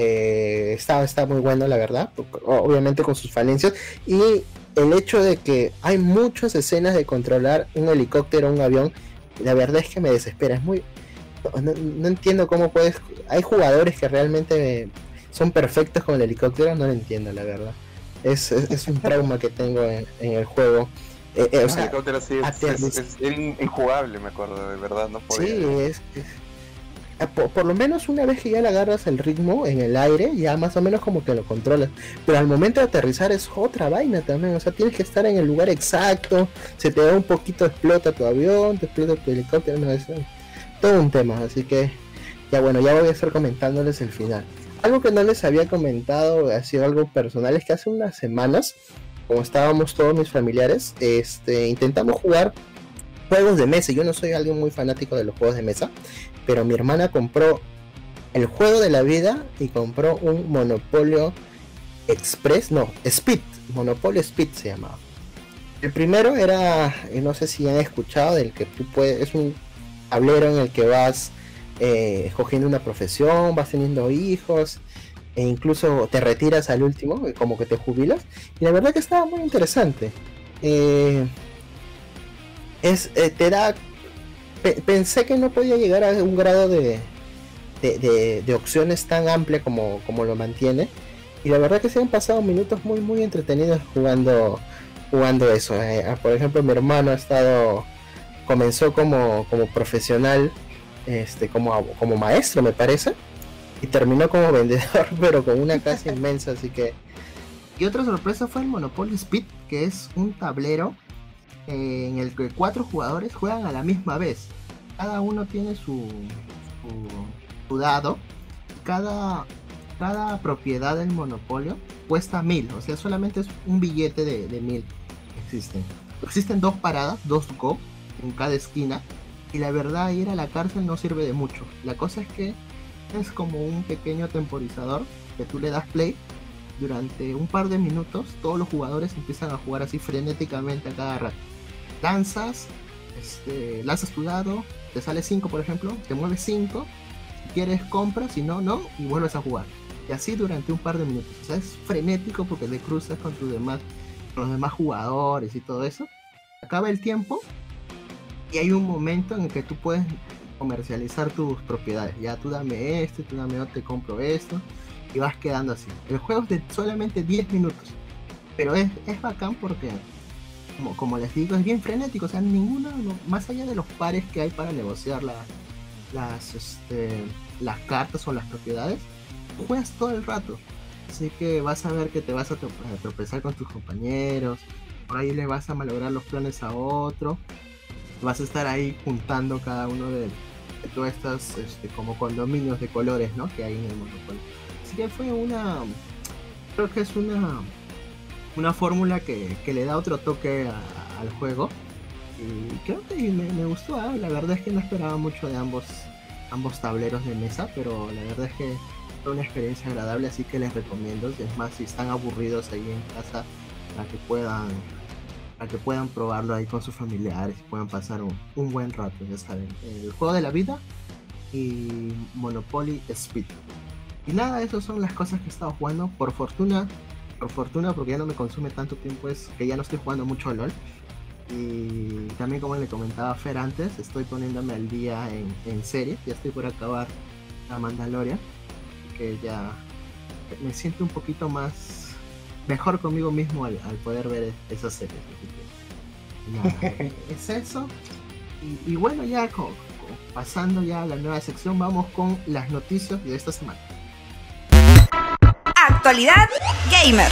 Está muy bueno, la verdad, obviamente con sus falencias, y el hecho de que hay muchas escenas de controlar un helicóptero o un avión, la verdad es que me desespera. Es muy... No entiendo cómo puedes... Hay jugadores que realmente son perfectos con el helicóptero, no lo entiendo, la verdad. Es un trauma que tengo en el juego. O sea, helicóptero sí es injugable, me acuerdo, de verdad, no podía. Sí, por lo menos una vez que ya le agarras el ritmo en el aire, ya más o menos como que lo controlas. Pero al momento de aterrizar es otra vaina también, o sea, tienes que estar en el lugar exacto, se te da un poquito, explota tu avión, te explota tu helicóptero, no, es todo un tema, así que ya bueno, ya voy a estar comentándoles el final. Algo que no les había comentado, ha sido algo personal, es que hace unas semanas, como estábamos todos mis familiares, intentamos jugar juegos de mesa. Yo no soy alguien muy fanático de los juegos de mesa, pero mi hermana compró el juego de la vida y compró un Monopolio Express, no, Speed, Monopolio Speed se llamaba. El primero era, no sé si han escuchado, del que tú puedes, es un tablero en el que vas escogiendo una profesión, vas teniendo hijos, e incluso te retiras al último, como que te jubilas, y la verdad que estaba muy interesante. Te da, pensé que no podía llegar a un grado de opciones tan amplia como lo mantiene, y la verdad que se han pasado minutos muy muy entretenidos jugando eso. Por ejemplo, mi hermano comenzó como profesional, como maestro, me parece, y terminó como vendedor, pero con una casa inmensa, así que. Y otra sorpresa fue el Monopoly Speed, que es un tablero en el que 4 jugadores juegan a la misma vez. Cada uno tiene su dado. Cada propiedad del monopolio cuesta 1000, o sea, solamente es un billete de 1000. Existen 2 paradas, 2 go en cada esquina, y la verdad, ir a la cárcel no sirve de mucho. La cosa es que es como un pequeño temporizador que tú le das play. Durante un par de minutos todos los jugadores empiezan a jugar así frenéticamente a cada rato. Lanzas tu dado, te sale 5 por ejemplo, te mueves 5, si quieres compras, si no, no, y vuelves a jugar. Y así durante un par de minutos. O sea, es frenético porque te cruzas con los demás jugadores y todo eso. Acaba el tiempo y hay un momento en el que tú puedes comercializar tus propiedades. Ya tú dame tú dame otro, te compro esto, y vas quedando así. El juego es de solamente 10 minutos, pero es bacán porque, como les digo, es bien frenético. O sea, más allá de los pares que hay para negociar las cartas o las propiedades, juegas todo el rato. Así que vas a ver que te vas a tropezar con tus compañeros, por ahí le vas a malograr los planes a otro, vas a estar ahí juntando cada uno de todas estas como condominios de colores, ¿no?, que hay en el Monopoly. Así que creo que es una fórmula que le da otro toque al juego, y creo que me gustó. La verdad es que no esperaba mucho de ambos tableros de mesa, pero la verdad es que fue una experiencia agradable, así que les recomiendo. Es más, si están aburridos ahí en casa, para que puedan probarlo ahí con sus familiares y puedan pasar un buen rato. Ya saben, el juego de la vida y Monopoly Speed. Y nada, esas son las cosas que he estado jugando. Por fortuna, porque ya no me consume tanto tiempo, es que ya no estoy jugando mucho a LOL. Y también, como le comentaba a Fer antes, estoy poniéndome al día en serie. Ya estoy por acabar la Mandalorian, que ya me siento un poquito mejor conmigo mismo al poder ver esas series. Así que, nada, es eso. Y bueno, ya pasando ya a la nueva sección, vamos con las noticias de esta semana. Actualidad Gamer.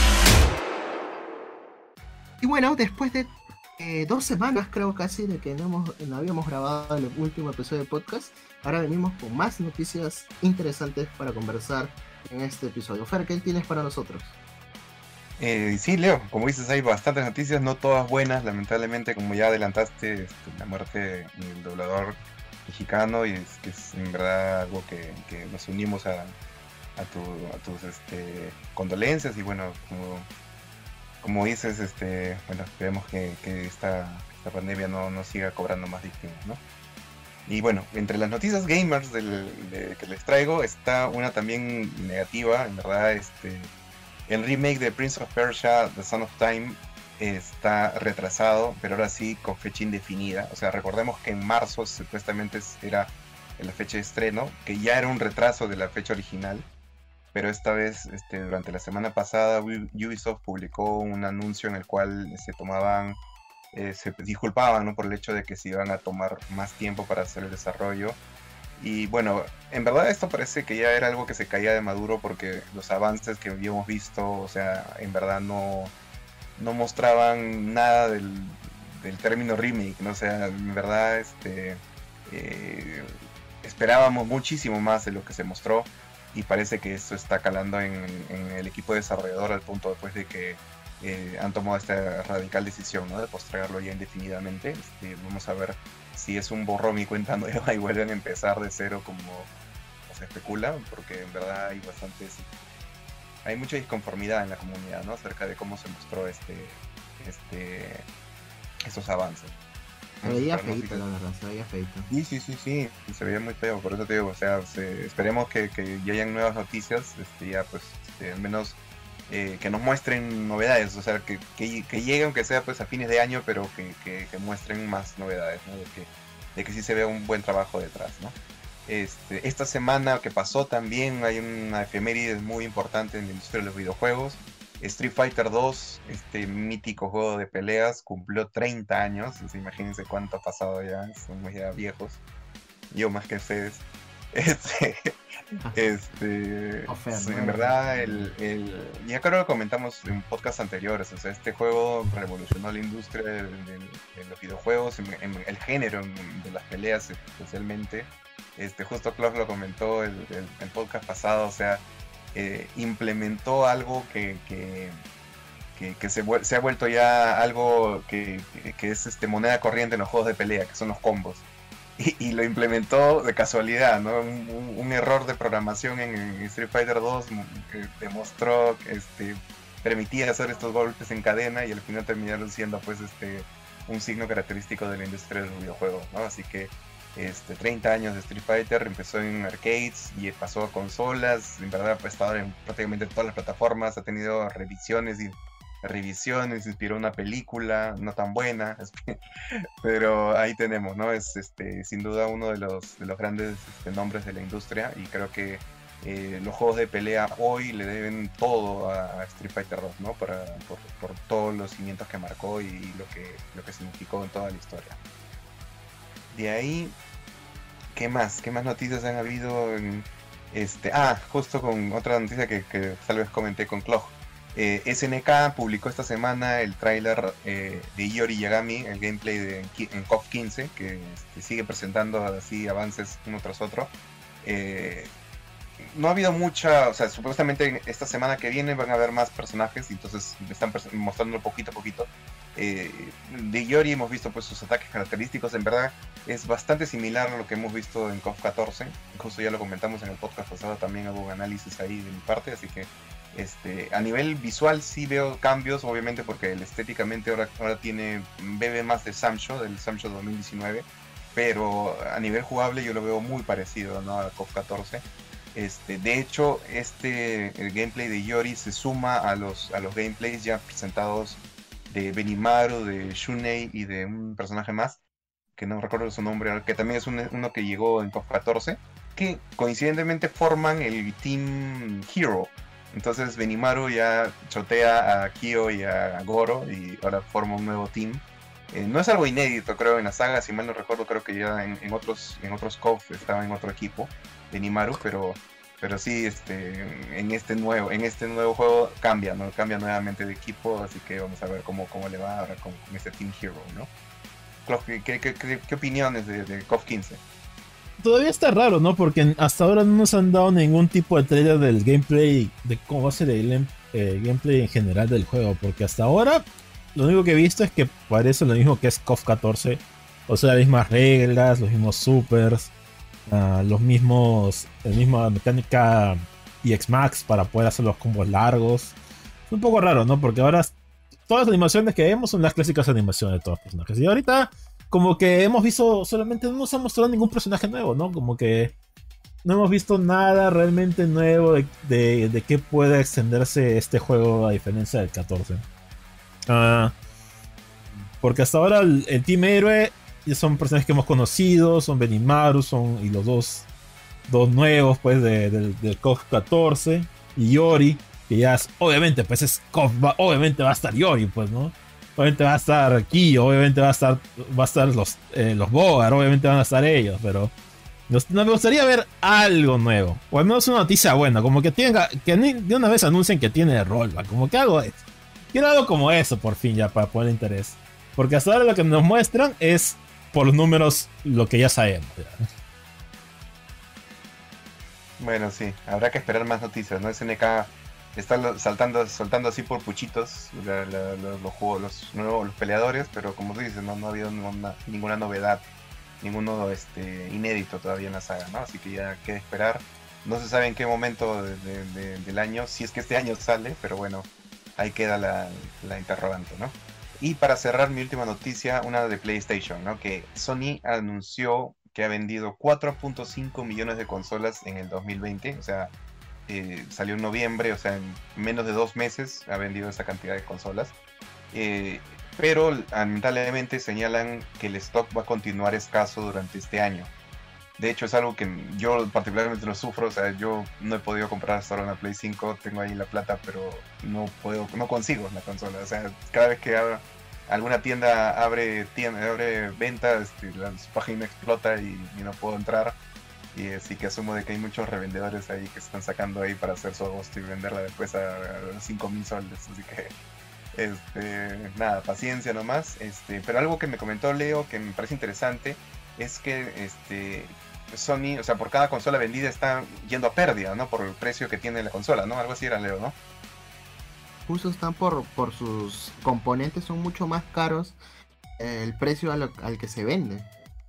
Y bueno, después de 2 semanas, creo casi, de que no habíamos grabado el último episodio de podcast, ahora venimos con más noticias interesantes para conversar en este episodio. Fer, ¿qué tienes para nosotros? Sí, Leo, como dices, hay bastantes noticias, no todas buenas, lamentablemente, como ya adelantaste, la muerte del doblador mexicano, y es que es en verdad algo que nos unimos a tus condolencias. Y bueno, como dices, bueno, esperemos que esta pandemia no siga cobrando más víctimas, ¿no? Y bueno, entre las noticias gamers que les traigo está una también negativa. En verdad, el remake de Prince of Persia, The Son of Time, está retrasado, pero ahora sí con fecha indefinida. O sea, recordemos que en marzo supuestamente era la fecha de estreno, que ya era un retraso de la fecha original. Pero esta vez, durante la semana pasada, Ubisoft publicó un anuncio en el cual se disculpaban, ¿no?, por el hecho de que se iban a tomar más tiempo para hacer el desarrollo. Y bueno, en verdad esto parece que ya era algo que se caía de maduro, porque los avances que habíamos visto, o sea, en verdad no mostraban nada del término remake, ¿no? O sea, en verdad esperábamos muchísimo más de lo que se mostró. y parece que esto está calando en el equipo desarrollador al punto después de que han tomado esta radical decisión, ¿no? De postergarlo ya indefinidamente. Vamos a ver si es un borrón y cuenta nueva y vuelven a empezar de cero como se especula, porque en verdad hay mucha disconformidad en la comunidad, ¿no? Acerca de cómo se mostró estos avances. Se veía feito, la verdad, se veía feito. Sí, se veía muy feo, por eso te digo, o sea, esperemos que ya hayan nuevas noticias, ya pues, al menos que nos muestren novedades, o sea, que llegue aunque sea pues a fines de año, pero que muestren más novedades, ¿no? De que sí se vea un buen trabajo detrás, ¿no? Esta semana que pasó también hay una efeméride muy importante en la industria de los videojuegos. Street Fighter 2, este mítico juego de peleas, cumplió 30 años. Imagínense cuánto ha pasado ya, somos ya viejos. Yo más que ustedes. En verdad, ya creo que comentamos en podcast anteriores, o sea, este juego revolucionó la industria de los videojuegos, en el género de las peleas especialmente. Justo Klaus lo comentó el podcast pasado, o sea, implementó algo que se ha vuelto ya algo que es moneda corriente en los juegos de pelea, que son los combos. Y lo implementó de casualidad, ¿no? Un error de programación en Street Fighter 2 demostró que permitía hacer estos golpes en cadena y al final terminaron siendo pues un signo característico de la industria de los videojuegos, ¿no? Así que 30 años de Street Fighter, empezó en arcades y pasó a consolas, en verdad ha estado en prácticamente todas las plataformas, ha tenido revisiones, inspiró una película no tan buena, pero ahí tenemos, ¿no? Es sin duda uno de los grandes nombres de la industria, y creo que los juegos de pelea hoy le deben todo a Street Fighter 2, ¿no? Por todos los cimientos que marcó y lo que significó en toda la historia. De ahí, ¿qué más noticias han habido? Justo con otra noticia que tal vez comenté con Clog. SNK publicó esta semana el tráiler de Iori Yagami, el gameplay en KOF 15, que sigue presentando así avances uno tras otro. No ha habido mucha, o sea, supuestamente esta semana que viene van a haber más personajes, entonces están mostrándolo poquito a poquito. De Iori hemos visto pues sus ataques característicos, en verdad es bastante similar a lo que hemos visto en KOF 14, incluso ya lo comentamos en el podcast pasado, también hubo un análisis ahí de mi parte, así que a nivel visual sí veo cambios, obviamente porque estéticamente ahora bebe más del Samsho 2019, pero a nivel jugable yo lo veo muy parecido, ¿no? A KOF 14. De hecho, el gameplay de Iori se suma a los gameplays ya presentados de Benimaru, de Shunei y de un personaje más, que no recuerdo su nombre, que también es uno que llegó en KOF 14, que coincidentemente forman el Team Hero. Entonces Benimaru ya chotea a Kyo y a Goro y ahora forma un nuevo team. No es algo inédito, creo, en la saga, si mal no recuerdo, creo que ya en otros KOF estaba en otro equipo Benimaru, pero sí, en este nuevo juego cambia nuevamente de equipo, así que vamos a ver cómo le va ahora con este Team Hero, ¿no? ¿Qué opiniones de KOF 15? Todavía está raro, ¿no? Porque hasta ahora no nos han dado ningún tipo de trailer del gameplay, de cómo va a ser el gameplay en general del juego, porque hasta ahora lo único que he visto es que parece lo mismo que es KOF 14, o sea, las mismas reglas, los mismos supers, la misma mecánica EX Max para poder hacer los combos largos. Es un poco raro, ¿no? Porque ahora todas las animaciones que vemos son las clásicas animaciones de todos los personajes. Y ahorita, como que hemos visto, solamente no nos ha mostrado ningún personaje nuevo, ¿no? Como que no hemos visto nada realmente nuevo de qué puede extenderse este juego a diferencia del 14. Porque hasta ahora el Team Héroe son personajes que hemos conocido, son Benimaru, y los dos nuevos pues del KOF 14, y Iori, que ya es, obviamente pues es KOF, obviamente va a estar Iori, pues, ¿no? Obviamente va a estar Kyo, obviamente va a estar los Bogar, obviamente van a estar ellos, pero me gustaría ver algo nuevo, o al menos una noticia buena, como que de una vez anuncien que tiene rollback, como que algo eso. Quiero algo como eso por fin ya para poner interés, porque hasta ahora lo que nos muestran es por los números lo que ya sabemos. Bueno, sí, habrá que esperar más noticias, ¿no? SNK está soltando así por puchitos los juegos, los peleadores, pero como tú dices, no ha habido ninguna novedad, ninguno inédito todavía en la saga, ¿no? Así que ya queda esperar. No se sabe en qué momento del año, si es que este año sale, pero bueno, ahí queda la interrogante, ¿no? Y para cerrar mi última noticia, una de PlayStation, ¿no? Que Sony anunció que ha vendido 4.5 millones de consolas en el 2020, o sea, salió en noviembre, o sea, en menos de 2 meses ha vendido esa cantidad de consolas. Pero lamentablemente señalan que el stock va a continuar escaso durante este año. De hecho, es algo que yo particularmente lo sufro, o sea, yo no he podido comprar hasta ahora una Play 5, tengo ahí la plata, pero no consigo la consola. O sea, cada vez que alguna tienda abre venta, la su página explota y no puedo entrar. Y así que asumo de que hay muchos revendedores ahí que están sacando ahí para hacer su agosto y venderla después a 5.000 soles. Así que, nada, paciencia nomás. Pero algo que me comentó Leo que me parece interesante es que Sony, o sea, por cada consola vendida está yendo a pérdida, ¿no? Por el precio que tiene la consola, ¿no? Algo así era, Leo, ¿no? Justo están por sus componentes, son mucho más caros el precio al que se vende.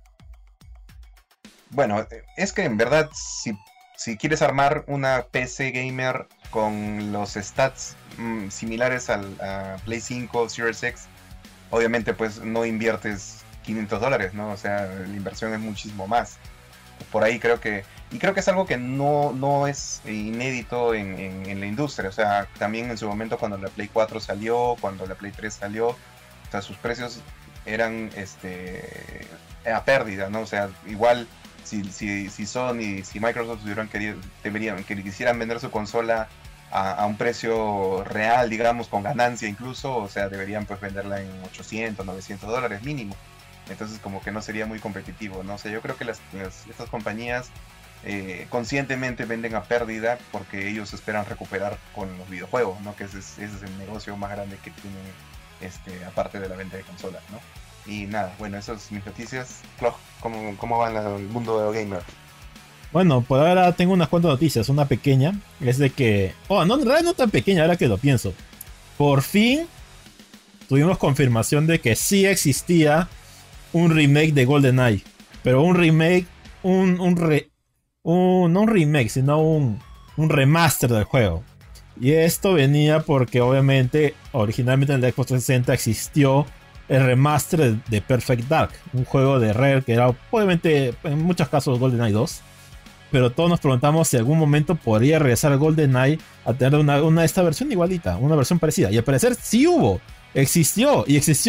Bueno, es que en verdad, si quieres armar una PC gamer con los stats similares a Play 5, Series X, obviamente pues no inviertes $500, ¿no? O sea, la inversión es muchísimo más. Por ahí creo que es algo que no es inédito en la industria. O sea, también en su momento cuando la Play 4 salió, cuando la Play 3 salió, o sea, sus precios eran a pérdida, ¿no? O sea, igual si Sony, si Microsoft quisieran vender su consola a un precio real, digamos, con ganancia incluso, o sea, deberían pues venderla en $800, $900 mínimo. Entonces como que no sería muy competitivo, ¿no? O sea, yo creo que estas compañías conscientemente venden a pérdida porque ellos esperan recuperar con los videojuegos, ¿no? Que ese es el negocio más grande que tienen, aparte de la venta de consolas, ¿no? Y nada, bueno, esas son mis noticias. Clog, ¿cómo va el mundo de gamer? Bueno, por ahora tengo unas cuantas noticias. Una pequeña es de que... Oh, no, en realidad no tan pequeña ahora que lo pienso. Por fin tuvimos confirmación de que sí existía un remake de GoldenEye. Pero un remake, no un remake, sino un remaster del juego. Y esto venía porque obviamente originalmente en el Xbox 360 existió el remaster de Perfect Dark, un juego de Rare que era obviamente en muchos casos GoldenEye 2. Pero todos nos preguntamos si algún momento podría regresar el GoldenEye a tener una esta versión igualita, una versión parecida. Y al parecer sí hubo, existió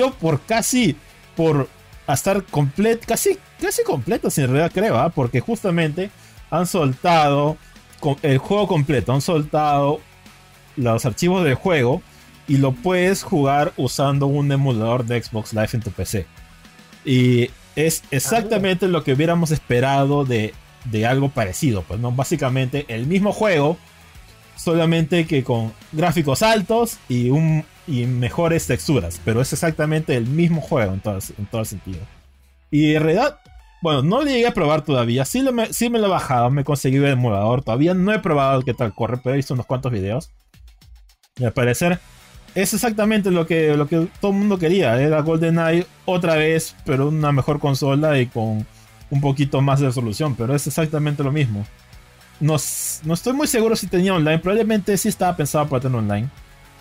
por a estar casi completo, si en realidad creo, ¿eh? Porque justamente han soltado el juego completo, han soltado los archivos del juego y lo puedes jugar usando un emulador de Xbox Live en tu PC. Y es exactamente lo que hubiéramos esperado de algo parecido, pues no, básicamente el mismo juego, solamente que con gráficos altos y mejores texturas, pero es exactamente el mismo juego en todo el sentido. Y en realidad, bueno, no lo llegué a probar todavía, sí me lo he bajado, me he conseguido el emulador, todavía no he probado qué tal corre, pero he visto unos cuantos videos. Y al parecer es exactamente lo que todo el mundo quería, era GoldenEye otra vez, pero una mejor consola y con un poquito más de resolución, pero es exactamente lo mismo. No estoy muy seguro si tenía online, probablemente sí estaba pensado para tener online.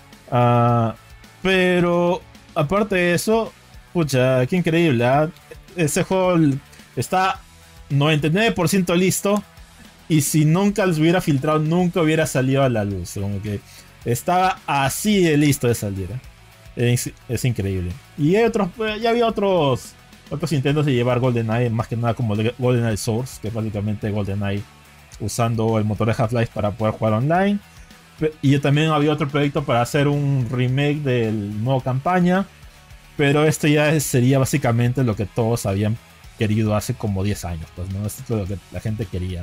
Pero aparte de eso, pucha, qué increíble, ¿eh? Ese juego está 99% listo y si nunca los hubiera filtrado, nunca hubiera salido a la luz. Como que estaba así de listo de salir, ¿eh? Es increíble. Y ya había otros intentos de llevar GoldenEye, más que nada como GoldenEye Source, que es básicamente GoldenEye usando el motor de Half-Life para poder jugar online. Y también había otro proyecto para hacer un remake del modo campaña, pero esto ya sería básicamente lo que todos habían querido hace como 10 años, pues no, esto es lo que la gente quería.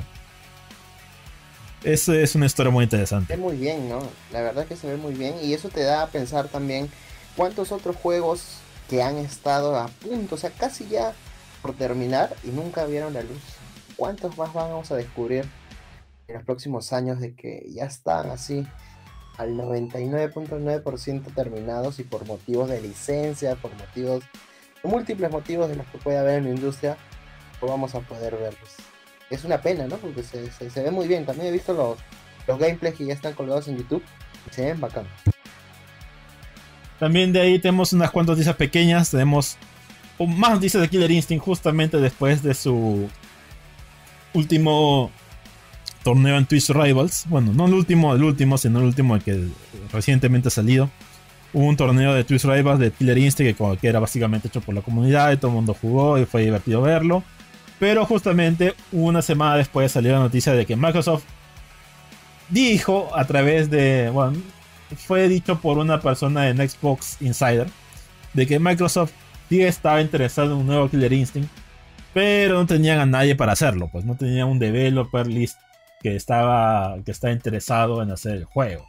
Eso es una historia muy interesante. Se ve muy bien, ¿no? La verdad que se ve muy bien y eso te da a pensar también cuántos otros juegos que han estado a punto, o sea, casi ya por terminar y nunca vieron la luz. ¿Cuántos más vamos a descubrir en los próximos años de que ya están así al 99.9% terminados y por motivos de licencia, por múltiples motivos de los que puede haber en la industria, no vamos a poder verlos. Es una pena, ¿no? Porque se ve muy bien. También he visto los gameplays que ya están colgados en YouTube. Se ven bacán. También de ahí tenemos unas cuantas noticias pequeñas. Tenemos más noticias de Killer Instinct justamente después de su último torneo en Twitch Rivals. Bueno, no el último, sino el último que recientemente ha salido. Hubo un torneo de Twitch Rivals de Killer Instinct que era básicamente hecho por la comunidad y todo el mundo jugó y fue divertido verlo. Pero justamente una semana después salió la noticia de que Microsoft dijo a través de... Bueno, fue dicho por una persona en Xbox Insider de que Microsoft sí estaba interesado en un nuevo Killer Instinct, pero no tenían a nadie para hacerlo, pues no tenían un developer list que está interesado en hacer el juego.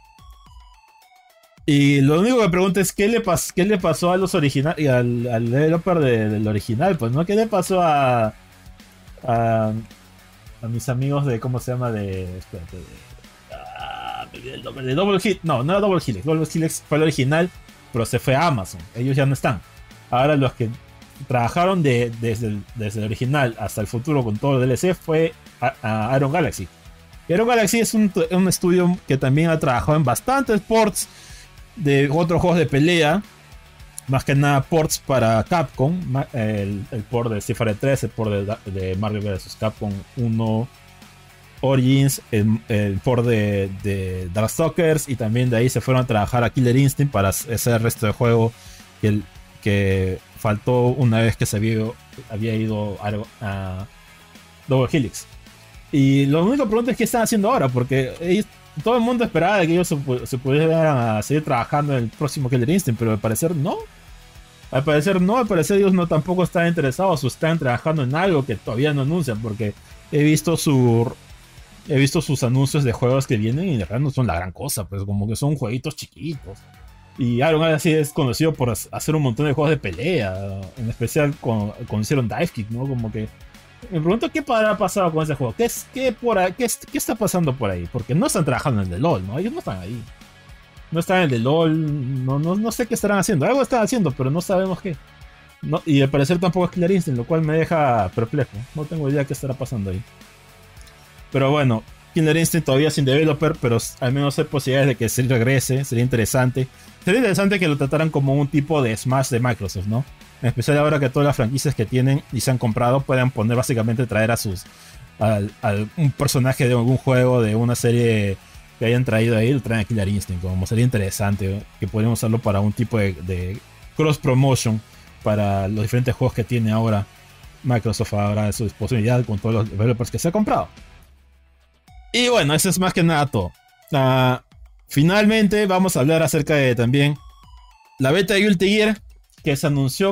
Y lo único que me pregunto es qué le pasó a los originales, al developer del original, pues no, qué le pasó a mis amigos de, ¿cómo se llama? Espérate, de Double Helix. No era Double Helix. Double Helix fue el original, pero se fue a Amazon. Ellos ya no están. Ahora los que trabajaron desde el original hasta el futuro con todo el DLC fue a Iron Galaxy. Iron Galaxy es un estudio que también ha trabajado en bastantes ports de otros juegos de pelea. Más que nada ports para Capcom. El port de Street Fighter 3, el port de Marvel vs. Capcom 1 Origins, el port de Darkstalkers, y también de ahí se fueron a trabajar a Killer Instinct para hacer el resto del juego que faltó una vez que se había ido a Double Helix. Y lo único que pregunto es qué están haciendo ahora, porque todo el mundo esperaba de que ellos se pudieran seguir trabajando en el próximo Killer Instinct, pero al parecer no. Al parecer ellos no tampoco están interesados o están trabajando en algo que todavía no anuncian, porque he visto sus anuncios de juegos que vienen y de verdad no son la gran cosa, pues como que son jueguitos chiquitos. Y Iron Galaxy es conocido por hacer un montón de juegos de pelea, en especial cuando hicieron Dive Kick, ¿no? Como que me pregunto qué habrá pasado con ese juego, qué está pasando por ahí, porque no están trabajando en el de LOL, ¿no? Ellos no están ahí. No están en el de LOL, no sé qué estarán haciendo. Algo están haciendo, pero no sabemos qué. No, y al parecer tampoco es Killer Instinct, lo cual me deja perplejo. No tengo idea qué estará pasando ahí. Pero bueno, Killer Instinct todavía sin developer, pero al menos hay posibilidades de que se regrese. Sería interesante. Sería interesante que lo trataran como un tipo de Smash de Microsoft, ¿no? En especial ahora que todas las franquicias que tienen y se han comprado puedan poner básicamente traer a un personaje de algún juego, de una serie que hayan traído ahí, lo traen a Killer Instinct. Como sería interesante que podríamos usarlo para un tipo de cross promotion para los diferentes juegos que tiene ahora Microsoft ahora a su disposición con todos los developers que se ha comprado. Y bueno, eso es más que nada todo. Finalmente vamos a hablar acerca de también la beta de Guilty Gear, que se anunció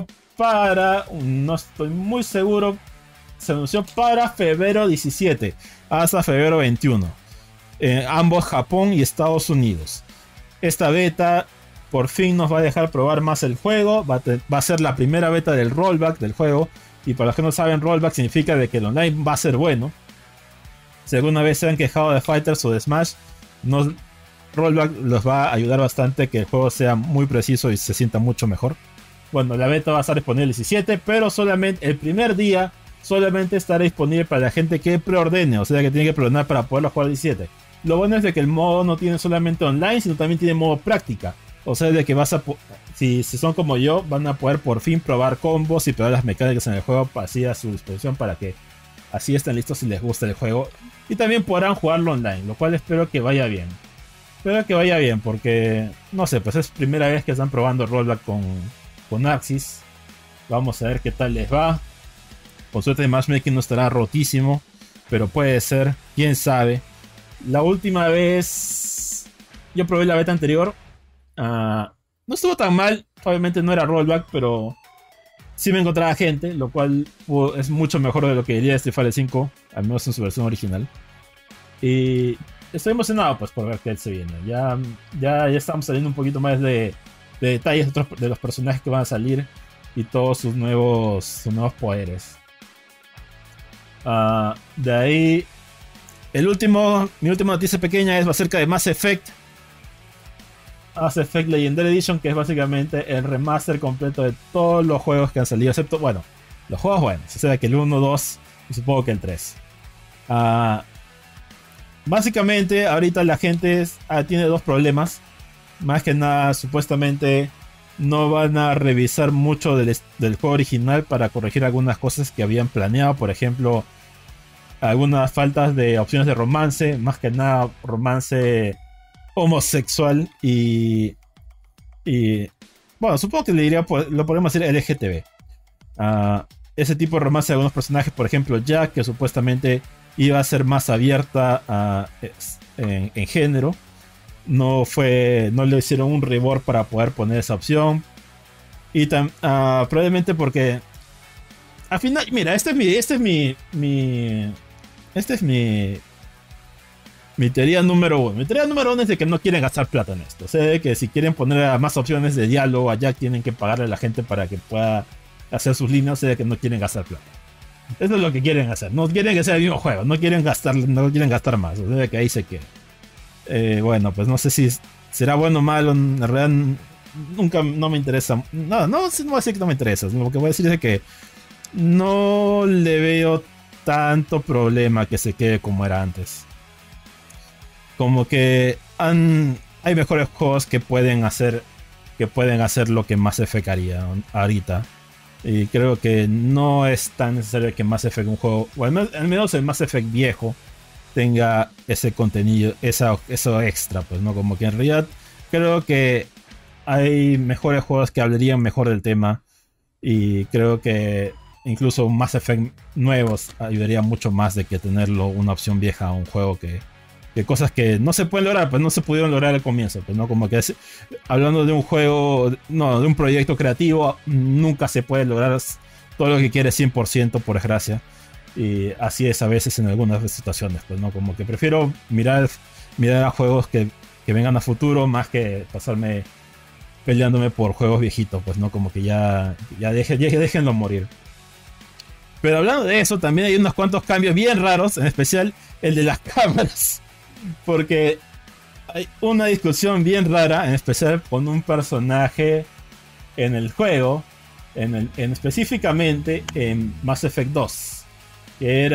no estoy muy seguro, se anunció para febrero 17 hasta febrero 21. Ambos Japón y Estados Unidos. Esta beta por fin nos va a dejar probar más el juego. Va a ser la primera beta del rollback del juego. Y para los que no saben, rollback significa de que el online va a ser bueno. Si alguna vez se han quejado de Fighters o de Smash, rollback los va a ayudar bastante a que el juego sea muy preciso y se sienta mucho mejor. Bueno, la beta va a estar disponible el 17, pero solamente el primer día solamente estará disponible para la gente que preordene, o sea que tiene que preordenar para poderlo jugar el 17. Lo bueno es de que el modo no tiene solamente online, sino también tiene modo práctica. O sea, de que si son como yo, van a poder por fin probar combos y probar las mecánicas en el juego así a su disposición para que así estén listos si les gusta el juego. Y también podrán jugarlo online, lo cual espero que vaya bien. Espero que vaya bien porque, no sé, pues es primera vez que están probando rollback con Axis. Vamos a ver qué tal les va. Con suerte el matchmaking no estará rotísimo, pero puede ser, quién sabe. La última vez yo probé la beta anterior. No estuvo tan mal. Obviamente no era rollback, pero sí me encontraba gente, lo cual es mucho mejor de lo que diría Street Fighter 5, al menos en su versión original. Y estoy emocionado pues por ver qué se viene. Ya estamos saliendo un poquito más de detalles de los personajes que van a salir y todos sus nuevos poderes. De ahí mi última noticia pequeña es acerca de Mass Effect Legendary Edition, que es básicamente el remaster completo de todos los juegos que han salido, excepto, bueno, los juegos buenos, o sea que el 1, 2 y supongo que el 3. Básicamente ahorita la gente tiene dos problemas. Más que nada, supuestamente no van a revisar mucho del juego original para corregir algunas cosas que habían planeado. Por ejemplo, algunas faltas de opciones de romance, más que nada romance homosexual y bueno, supongo que lo podemos decir LGTB. Ese tipo de romance de algunos personajes, por ejemplo Jack, que supuestamente iba a ser más abierta en género, no le hicieron un rework para poder poner esa opción. Y probablemente porque al final, mira, este es mi teoría número uno. Mi teoría número uno es de que no quieren gastar plata en esto. O sea, de que si quieren poner más opciones de diálogo allá, tienen que pagarle a la gente para que pueda hacer sus líneas. O sea, de que no quieren gastar plata. Eso es lo que quieren hacer. No quieren que sea el mismo juego. No quieren gastar más. O sea, de que ahí se quede. Bueno, pues no sé si será bueno o malo. En realidad nunca no me interesa. No voy a decir que no me interesa. Lo que voy a decir es que no le veo tanto problema que se quede como era antes. Como que hay mejores juegos que pueden hacer lo que Mass Effect haría ahorita. Y creo que no es tan necesario que Mass Effect, un juego, o al menos el Mass Effect viejo, tenga ese contenido, eso extra, pues, ¿no? Como que en realidad creo que hay mejores juegos que hablarían mejor del tema. Y creo que incluso Mass Effect nuevos ayudaría mucho más de que tenerlo una opción vieja a un juego que cosas que no se pueden lograr, pues no se pudieron lograr al comienzo, pues no, como que hablando de un juego, no, de un proyecto creativo, nunca se puede lograr todo lo que quieres 100%, por desgracia. Y así es a veces en algunas situaciones, pues no, como que prefiero mirar a juegos que vengan a futuro más que pasarme peleándome por juegos viejitos, pues no, como que ya déjenlo morir. Pero hablando de eso, también hay unos cuantos cambios bien raros, en especial el de las cámaras. Porque hay una discusión bien rara, en especial con un personaje en el juego, específicamente en Mass Effect 2, que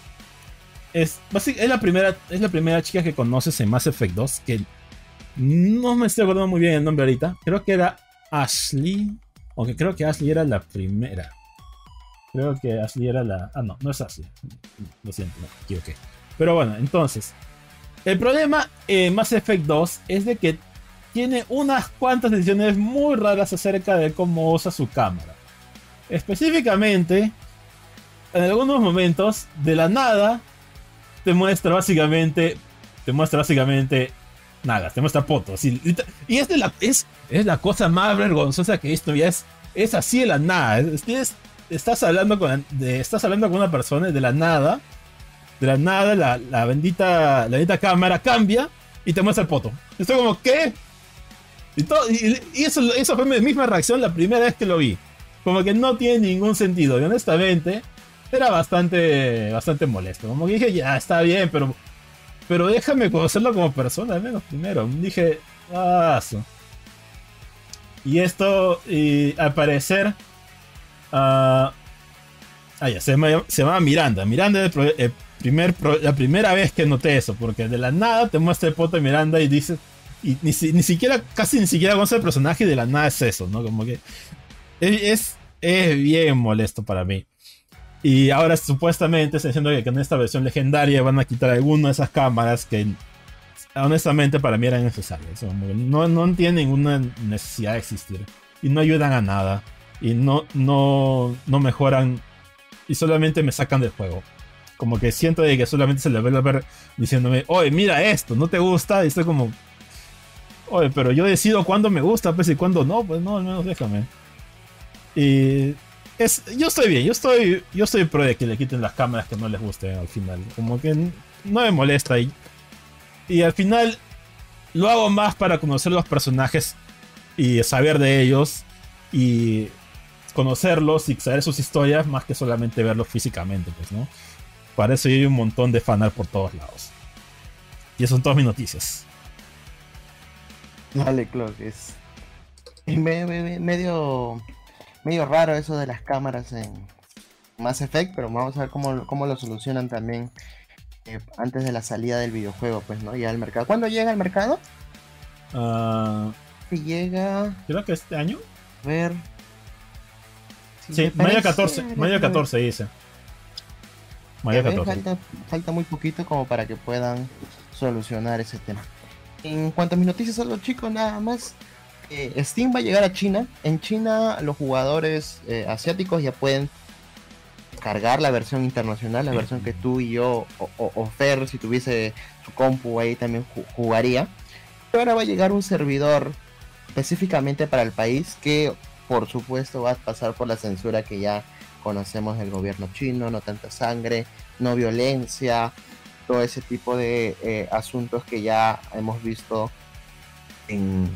es la primera chica que conoces en Mass Effect 2, que no me estoy acordando muy bien el nombre ahorita. Creo que era Ashley, aunque creo que Ashley era la primera. Creo que Ashley era la... no es Ashley. Lo siento, me equivoqué. Pero bueno, entonces el problema en Mass Effect 2 es de que tiene unas cuantas decisiones muy raras acerca de cómo usa su cámara. Específicamente, en algunos momentos, de la nada, te muestra básicamente nada, te muestra fotos. Y es la cosa más vergonzosa que he visto. Ya es así de la nada. Estás hablando con una persona y de la nada, la bendita cámara cambia y te muestra el foto. Estoy como, ¿qué? Y eso fue mi misma reacción la primera vez que lo vi. Como que no tiene ningún sentido. Y honestamente, era bastante molesto. Como que dije, ya, está bien, pero déjame conocerlo como persona, al menos primero. Dije, Y esto, al parecer, se llama Miranda. Miranda es la primera vez que noté eso, porque de la nada te muestra el foto de Miranda y dices, y casi ni siquiera conoce el personaje, y de la nada es eso, ¿no? Como que es bien molesto para mí. Y ahora supuestamente está diciendo que en esta versión legendaria van a quitar alguna de esas cámaras que honestamente para mí eran necesarias. No tienen ninguna necesidad de existir y no ayudan a nada y no mejoran y solamente me sacan del juego. Como que siento de que solamente se le ve a ver diciéndome, oye, mira esto, ¿no te gusta? Y estoy como, oye, pero yo decido cuándo me gusta, pues, y cuándo no, pues no, al menos déjame. Y yo estoy bien, yo estoy pro de que le quiten las cámaras que no les gusten al final. Como que no me molesta y al final lo hago más para conocer los personajes y saber de ellos y conocerlos y saber sus historias más que solamente verlos físicamente, pues, ¿no? Para eso hay un montón de fanart por todos lados. Y esas son todas mis noticias. Dale, Clock, es medio raro eso de las cámaras en Mass Effect, pero vamos a ver cómo lo solucionan también antes de la salida del videojuego, pues, ¿no? Ya al mercado. ¿Cuándo llega al mercado? Que llega... Creo que este año. A ver... Sí, mayo 14 dice. Mayo 14. Falta muy poquito como para que puedan solucionar ese tema. En cuanto a mis noticias, algo chicos, nada más. Steam va a llegar a China. En China los jugadores asiáticos ya pueden cargar la versión internacional, la versión que tú y yo o Fer, si tuviese su compu ahí también jugaría. Pero ahora va a llegar un servidor específicamente para el país que por supuesto va a pasar por la censura que ya conocemos del gobierno chino, no tanta sangre, no violencia, todo ese tipo de asuntos que ya hemos visto en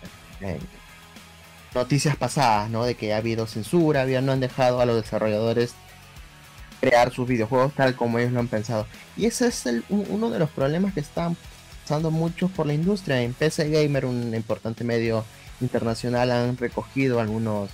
noticias pasadas, ¿no? De que ha habido censura, no han dejado a los desarrolladores crear sus videojuegos tal como ellos lo han pensado. Y ese es uno de los problemas que están pasando mucho por la industria. En PC Gamer, un importante medio internacional, han recogido algunos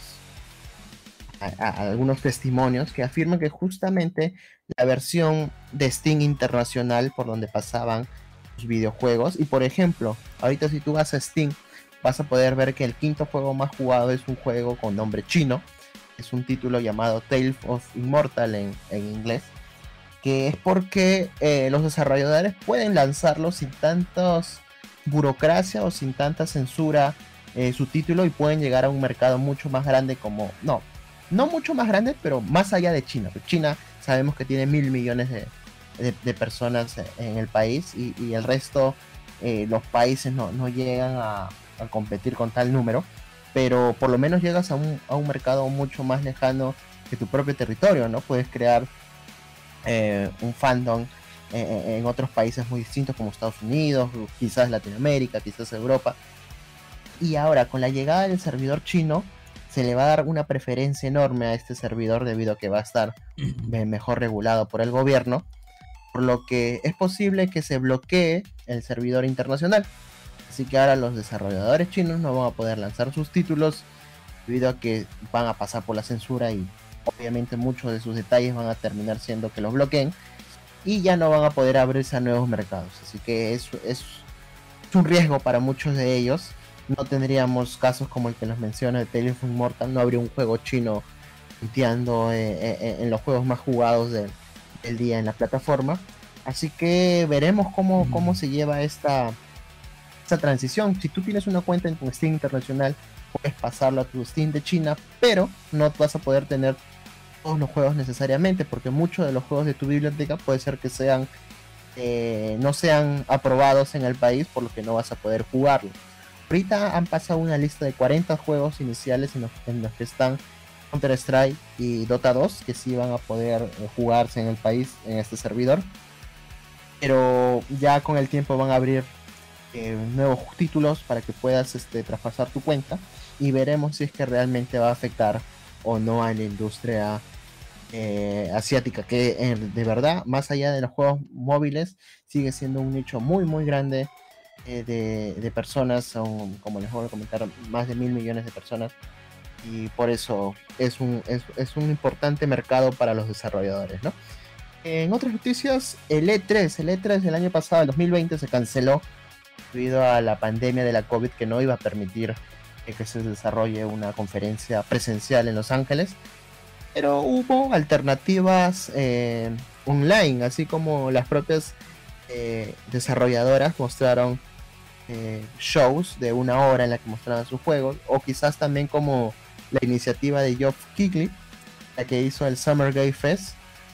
testimonios que afirman que justamente la versión de Steam internacional por donde pasaban los videojuegos, y por ejemplo, ahorita si tú vas a Steam vas a poder ver que el quinto juego más jugado es un juego con nombre chino, es un título llamado Tales of Immortal en inglés, que es porque los desarrolladores pueden lanzarlo sin tantos burocracia o sin tanta censura su título, y pueden llegar a un mercado mucho más grande, como no mucho más grande, pero más allá de China. China sabemos que tiene 1.000 millones de personas en el país, y el resto los países no llegan a competir con tal número, pero por lo menos llegas a un mercado mucho más lejano que tu propio territorio, ¿no? Puedes crear un fandom en otros países muy distintos como Estados Unidos, quizás Latinoamérica, quizás Europa. Y ahora con la llegada del servidor chino se le va a dar una preferencia enorme a este servidor, debido a que va a estar mejor regulado por el gobierno, por lo que es posible que se bloquee el servidor internacional. Así que ahora los desarrolladores chinos no van a poder lanzar sus títulos debido a que van a pasar por la censura, y obviamente muchos de sus detalles van a terminar siendo que los bloqueen, y ya no van a poder abrirse a nuevos mercados. Así que es un riesgo para muchos de ellos. No tendríamos casos como el que nos menciona de Tales of Immortal, no habría un juego chino punteando en los juegos más jugados del día en la plataforma. Así que veremos cómo se lleva esta transición. Si tú tienes una cuenta en tu Steam internacional, puedes pasarlo a tu Steam de China, pero no vas a poder tener todos los juegos necesariamente, porque muchos de los juegos de tu biblioteca puede ser que no sean aprobados en el país, por lo que no vas a poder jugarlo. Ahorita han pasado una lista de 40 juegos iniciales en los que están Counter-Strike y Dota 2, que sí van a poder jugarse en el país, en este servidor, pero ya con el tiempo van a abrir nuevos títulos para que puedas traspasar tu cuenta, y veremos si es que realmente va a afectar o no a la industria asiática, que de verdad, más allá de los juegos móviles, sigue siendo un nicho muy muy grande de personas. Son, como les voy a comentar, más de 1.000 millones de personas, y por eso es un importante mercado para los desarrolladores, ¿no? En otras noticias, el E3 del año pasado, el 2020, se canceló debido a la pandemia de la COVID, que no iba a permitir que se desarrolle una conferencia presencial en Los Ángeles, pero hubo alternativas online, así como las propias desarrolladoras mostraron shows de 1 hora en la que mostraban sus juegos, o quizás también como la iniciativa de Geoff Keighley, la que hizo el Summer Game Fest.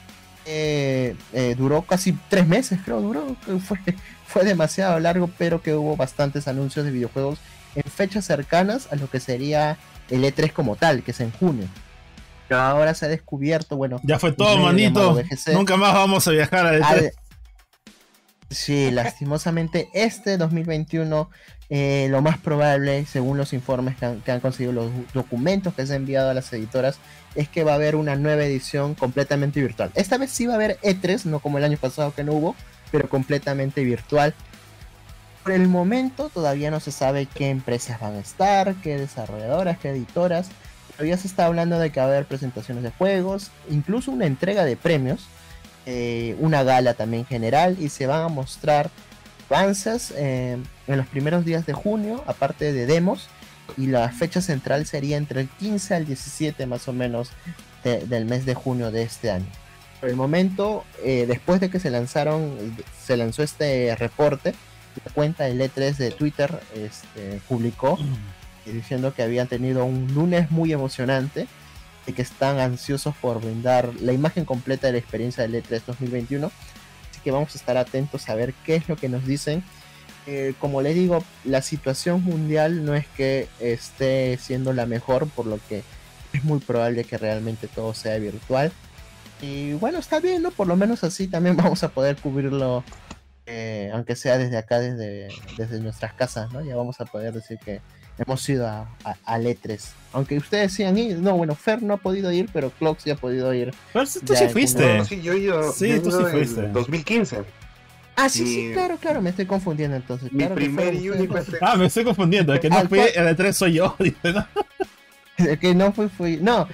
Duró casi 3 meses, creo, fue demasiado largo, pero que hubo bastantes anuncios de videojuegos en fechas cercanas a lo que sería el E3 como tal, que es en junio. Pero ahora se ha descubierto, bueno, ya fue todo, manito. Nunca más vamos a viajar al E3. Sí, lastimosamente este 2021 lo más probable, según los informes que han conseguido los documentos que se han enviado a las editoras, es que va a haber una nueva edición completamente virtual. Esta vez sí va a haber E3, no como el año pasado que no hubo, pero completamente virtual. Por el momento todavía no se sabe qué empresas van a estar, qué desarrolladoras, qué editoras. Todavía se está hablando de que va a haber presentaciones de juegos, incluso una entrega de premios, una gala también general, y se van a mostrar avances en los primeros días de junio, aparte de demos, y la fecha central sería entre el 15 al 17 más o menos del mes de junio de este año. Por el momento, después de que se lanzó este reporte, la cuenta del E3 de Twitter publicó diciendo que habían tenido un lunes muy emocionante y que están ansiosos por brindar la imagen completa de la experiencia del E3 2021. Así que vamos a estar atentos a ver qué es lo que nos dicen. Como les digo, la situación mundial no es que esté siendo la mejor, por lo que es muy probable que realmente todo sea virtual. Y bueno, está bien, ¿no? Por lo menos así también vamos a poder cubrirlo, aunque sea desde acá, desde nuestras casas, ¿no? Ya vamos a poder decir que hemos ido a E3. Aunque ustedes sí han ido. No, bueno, Fer no ha podido ir, pero Clock sí ha podido ir. Pero tú sí fuiste. No, sí, yo he ido. Sí, tú sí fuiste. En 2015. Ah, sí, claro, me estoy confundiendo entonces. Mi Claro, primer y único Ah, me estoy confundiendo. El que no fui en el E3 soy yo. ¿No? El que no fui. No,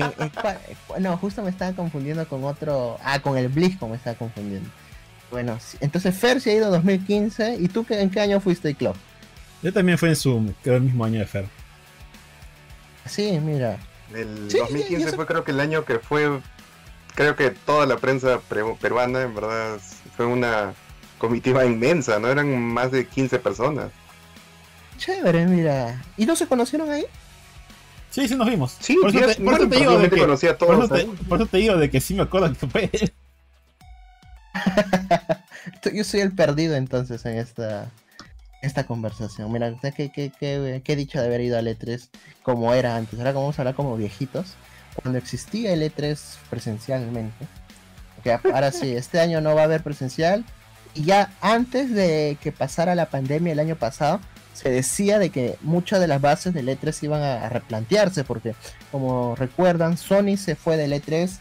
no, justo me estaba confundiendo con otro. Ah, con el BlizzCon me estaba confundiendo. Bueno, sí, entonces Fer se ha ido en 2015. ¿Y tú en qué año fuiste, Clock? Yo también fui en Zoom, creo el mismo año de Fer. Sí, mira. El Sí, 2015 eso... fue creo que el año que fue, creo que toda la prensa peruana, en verdad, fue una comitiva inmensa, ¿no? Eran más de 15 personas. Chévere, mira. ¿Y no se conocieron ahí? Sí, sí nos vimos. Sí, por eso te digo de que conocí a todos, por eso te digo de que sí me acuerdo que fue. Yo soy el perdido entonces en esta conversación. Mira, qué dicha de haber ido al E3 como era antes. Ahora vamos a hablar como viejitos. Cuando existía el E3 presencialmente. Que ahora sí, este año no va a haber presencial. Y ya antes de que pasara la pandemia el año pasado, se decía de que muchas de las bases del E3 iban a replantearse. Porque, como recuerdan, Sony se fue del E3.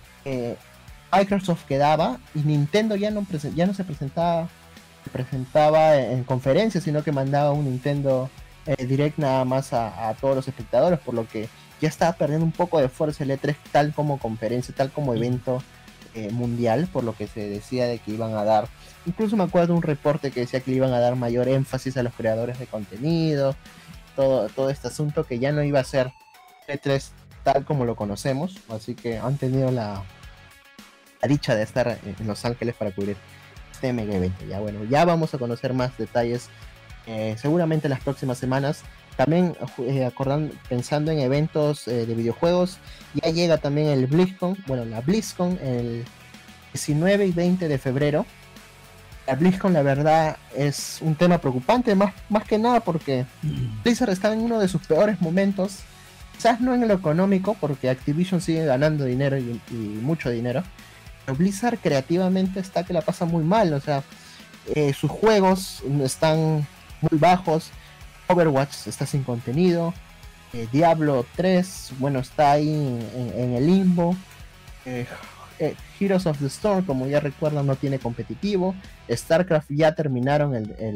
Microsoft quedaba y Nintendo ya no se presentaba en conferencias, sino que mandaba un Nintendo Direct nada más a todos los espectadores, por lo que ya estaba perdiendo un poco de fuerza el E3 tal como conferencia, tal como evento mundial, por lo que se decía de que iban a dar, incluso me acuerdo de un reporte que decía que le iban a dar mayor énfasis a los creadores de contenido, todo este asunto, que ya no iba a ser E3 tal como lo conocemos, así que han tenido la dicha de estar en Los Ángeles para cubrir este mega evento. Ya bueno, ya vamos a conocer más detalles seguramente las próximas semanas. También pensando en eventos de videojuegos, ya llega también el BlizzCon, bueno, la BlizzCon el 19 y 20 de febrero. La BlizzCon, la verdad, es un tema preocupante, más que nada porque Blizzard está en uno de sus peores momentos, quizás no en lo económico, porque Activision sigue ganando dinero y mucho dinero, pero Blizzard creativamente está que la pasa muy mal, o sea, sus juegos están muy bajos, Overwatch está sin contenido, Diablo 3, bueno, está ahí en el limbo, Heroes of the Storm, como ya recuerdan, no tiene competitivo, StarCraft ya terminaron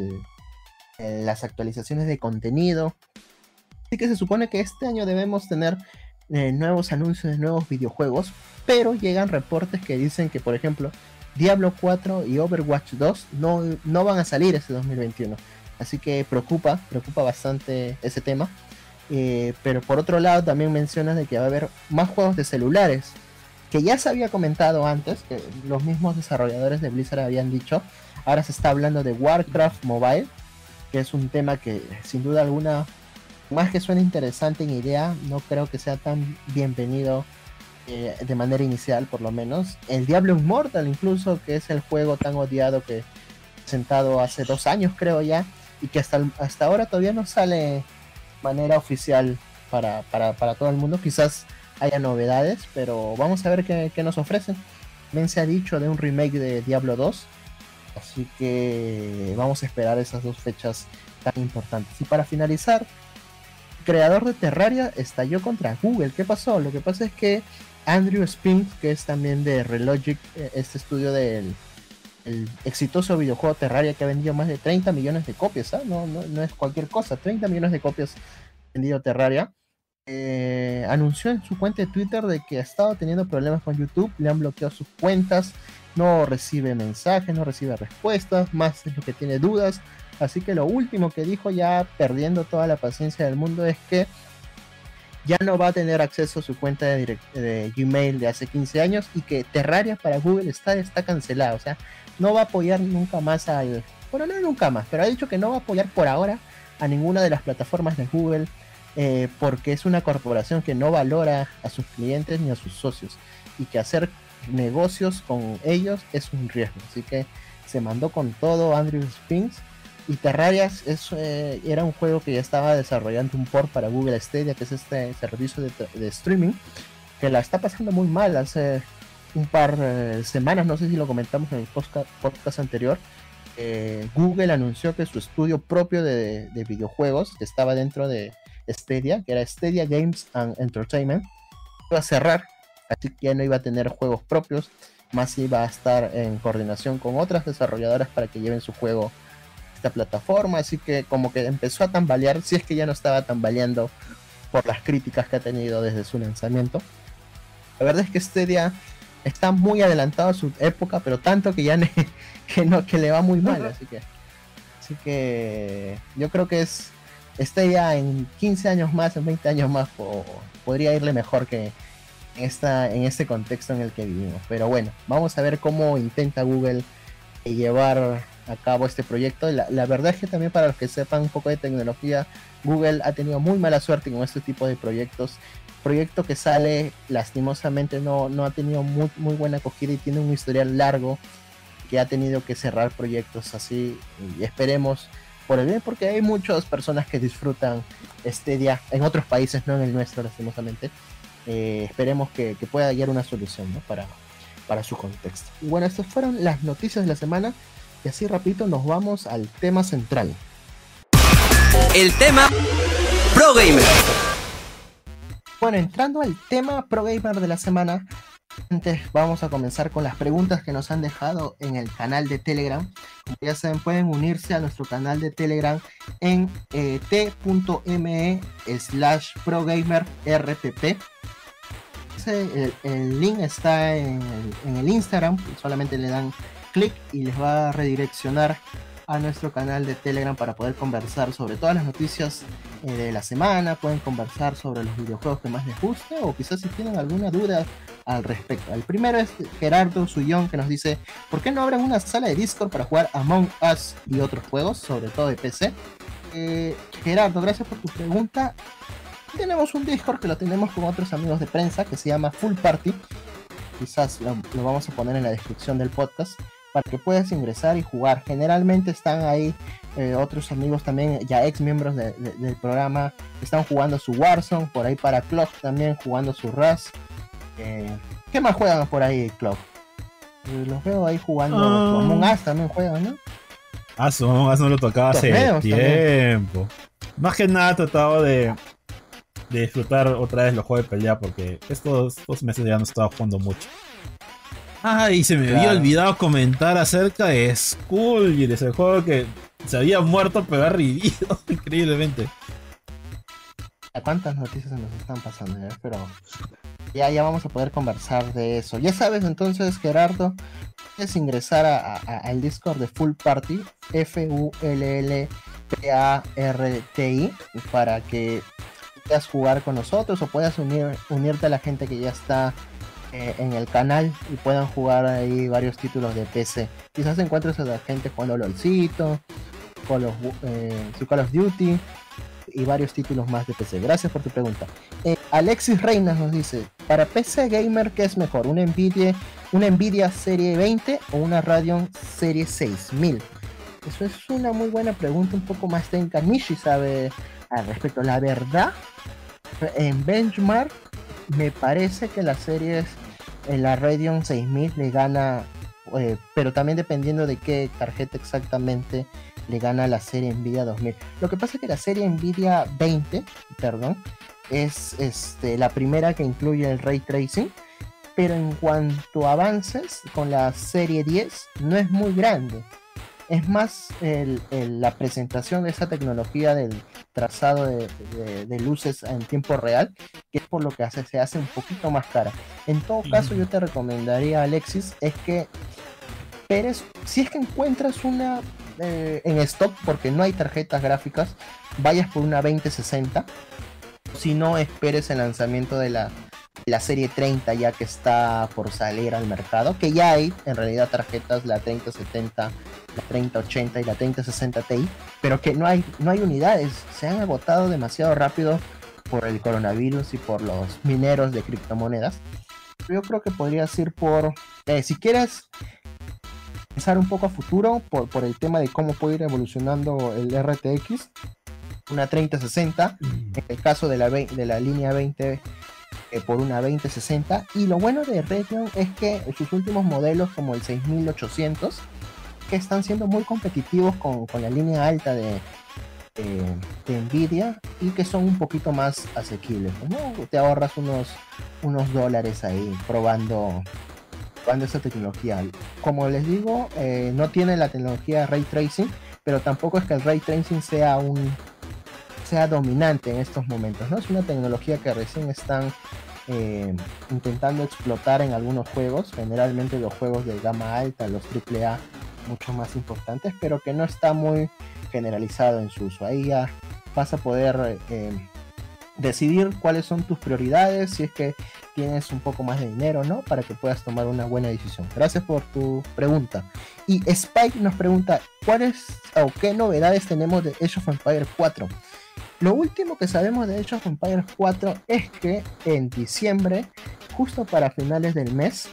las actualizaciones de contenido, así que se supone que este año debemos tener nuevos anuncios de nuevos videojuegos, pero llegan reportes que dicen que, por ejemplo, Diablo 4 y Overwatch 2 no van a salir este 2021, así que preocupa bastante ese tema. Pero por otro lado también mencionas de que va a haber más juegos de celulares, que ya se había comentado antes, que los mismos desarrolladores de Blizzard habían dicho. Ahora se está hablando de Warcraft Mobile, que es un tema que sin duda alguna, más que suena interesante en idea, no creo que sea tan bienvenido de manera inicial, por lo menos. El Diablo Immortal incluso, que es el juego tan odiado que presentado hace 2 años creo ya, y que hasta ahora todavía no sale de manera oficial para todo el mundo. Quizás haya novedades, pero vamos a ver qué nos ofrecen. También se ha dicho de un remake de Diablo 2, Así que vamos a esperar esas 2 fechas tan importantes. Y para finalizar, el creador de Terraria estalló contra Google. ¿Qué pasó? Lo que pasa es que Andrew Spink, que es también de Relogic, este estudio del el exitoso videojuego Terraria, que ha vendido más de 30 millones de copias, no es cualquier cosa, 30 millones de copias vendido Terraria, anunció en su cuenta de Twitter de que ha estado teniendo problemas con YouTube, le han bloqueado sus cuentas, no recibe mensajes, no recibe respuestas, más es lo que tiene dudas, así que lo último que dijo, ya perdiendo toda la paciencia del mundo, es que ya no va a tener acceso a su cuenta de Gmail de hace 15 años y que Terraria para Google está cancelada, o sea, no va a apoyar nunca más bueno, no nunca más, pero ha dicho que no va a apoyar por ahora a ninguna de las plataformas de Google, porque es una corporación que no valora a sus clientes ni a sus socios y que hacer negocios con ellos es un riesgo, así que se mandó con todo Andrew Spinks. Y Terraria era un juego que ya estaba desarrollando un port para Google Stadia, que es este servicio de streaming, que la está pasando muy mal. Hace un par de semanas, no sé si lo comentamos en el podcast anterior, Google anunció que su estudio propio de videojuegos, que estaba dentro de Stadia, que era Stadia Games and Entertainment, iba a cerrar, así que ya no iba a tener juegos propios, más iba a estar en coordinación con otras desarrolladoras para que lleven su juego plataforma, así que como que empezó a tambalear, si es que ya no estaba tambaleando por las críticas que ha tenido desde su lanzamiento. La verdad es que Stadia está muy adelantado a su época, pero tanto que ya que le va muy mal, así que yo creo que Stadia en 15 años más, en 20 años más podría irle mejor que en este contexto en el que vivimos. Pero bueno, vamos a ver cómo intenta Google llevar a cabo este proyecto. La verdad es que también, para los que sepan un poco de tecnología, Google ha tenido muy mala suerte con este tipo de proyectos. Proyecto que sale, lastimosamente no ha tenido muy buena acogida y tiene un historial largo, que ha tenido que cerrar proyectos así, y esperemos por el bien, porque hay muchas personas que disfrutan Stadia en otros países, no en el nuestro, lastimosamente. Esperemos que pueda hallar una solución, ¿no? para su contexto. Y bueno, estas fueron las noticias de la semana. Y así rapidito nos vamos al tema central. El tema Pro Gamer. Bueno, entrando al tema Pro Gamer de la semana, antes vamos a comenzar con las preguntas que nos han dejado en el canal de Telegram. Como ya saben, pueden unirse a nuestro canal de Telegram en t.me/ProGamerRPP. El link está en el Instagram, solamente le dan clic y les va a redireccionar a nuestro canal de Telegram para poder conversar sobre todas las noticias de la semana. Pueden conversar sobre los videojuegos que más les guste, o quizás si tienen alguna duda al respecto. El primero es Gerardo Sullón, que nos dice: ¿por qué no abren una sala de Discord para jugar Among Us y otros juegos, sobre todo de PC? Gerardo, gracias por tu pregunta. Tenemos un Discord que lo tenemos con otros amigos de prensa, que se llama Full Party. Quizás lo vamos a poner en la descripción del podcast para que puedas ingresar y jugar. Generalmente están ahí otros amigos también, ya ex miembros del programa, que están jugando su Warzone, por ahí para Clock también jugando su Rust. ¿Qué más juegan por ahí, Clock? Los veo ahí jugando Among Us, también juegan, ¿no? Among Us no lo tocaba hace tiempo. También. Más que nada trataba de disfrutar otra vez los juegos de pelea, porque estos 2 meses ya no estaba jugando mucho. Y se me había olvidado comentar acerca de Skullgirls, el juego que se había muerto pero ha revivido increíblemente. ¿Cuántas noticias nos están pasando? Pero ya vamos a poder conversar de eso. Ya sabes, entonces, Gerardo, puedes ingresar al Discord de Full Party, FULLPARTI, para que puedas jugar con nosotros o puedas unirte a la gente que ya está en el canal y puedan jugar ahí varios títulos de PC. Quizás encuentres a la gente jugando LOLcito, su Call of Duty y varios títulos más de PC. Gracias por tu pregunta. Alexis Reinas nos dice: para PC Gamer, ¿qué es mejor? ¿Una Nvidia Serie 20 o una Radeon Serie 6000? Eso es una muy buena pregunta, un poco más técnica. Nishi sabe al respecto. La verdad, en benchmark me parece que la Radeon 6000 le gana pero también dependiendo de qué tarjeta exactamente le gana la serie Nvidia 2000. Lo que pasa es que la serie Nvidia 20, perdón, es la primera que incluye el Ray Tracing, pero en cuanto a avances con la serie 10 no es muy grande. Es más la presentación de esa tecnología del trazado de luces en tiempo real, que es por lo que se hace un poquito más cara. En todo caso, yo te recomendaría, Alexis, es que esperes, si es que encuentras una en stock, porque no hay tarjetas gráficas, vayas por una 2060. Si no, esperes el lanzamiento de la serie 30, ya que está por salir al mercado, que ya hay en realidad tarjetas, la 3070, la 3080 y la 3060 Ti, pero que no hay unidades, se han agotado demasiado rápido por el coronavirus y por los mineros de criptomonedas. Yo creo que podrías ir por, si quieres pensar un poco a futuro, por el tema de cómo puede ir evolucionando el RTX, una 3060, en el caso de la línea 20, por una 2060. Y lo bueno de Radeon es que sus últimos modelos, como el 6800, que están siendo muy competitivos con la línea alta de Nvidia, y que son un poquito más asequibles, ¿no? Te ahorras unos dólares ahí probando esa tecnología. Como les digo, no tiene la tecnología Ray Tracing, pero tampoco es que el Ray Tracing sea dominante en estos momentos, ¿no? Es una tecnología que recién están intentando explotar en algunos juegos, generalmente los juegos de gama alta, los AAA mucho más importantes, pero que no está muy generalizado en su uso. Ahí ya vas a poder decidir cuáles son tus prioridades, si es que tienes un poco más de dinero, ¿no? Para que puedas tomar una buena decisión. Gracias por tu pregunta. Y Spike nos pregunta, ¿cuáles o qué novedades tenemos de Age of Empires 4? Lo último que sabemos de Age of Empires 4 es que en diciembre, justo para finales del mes,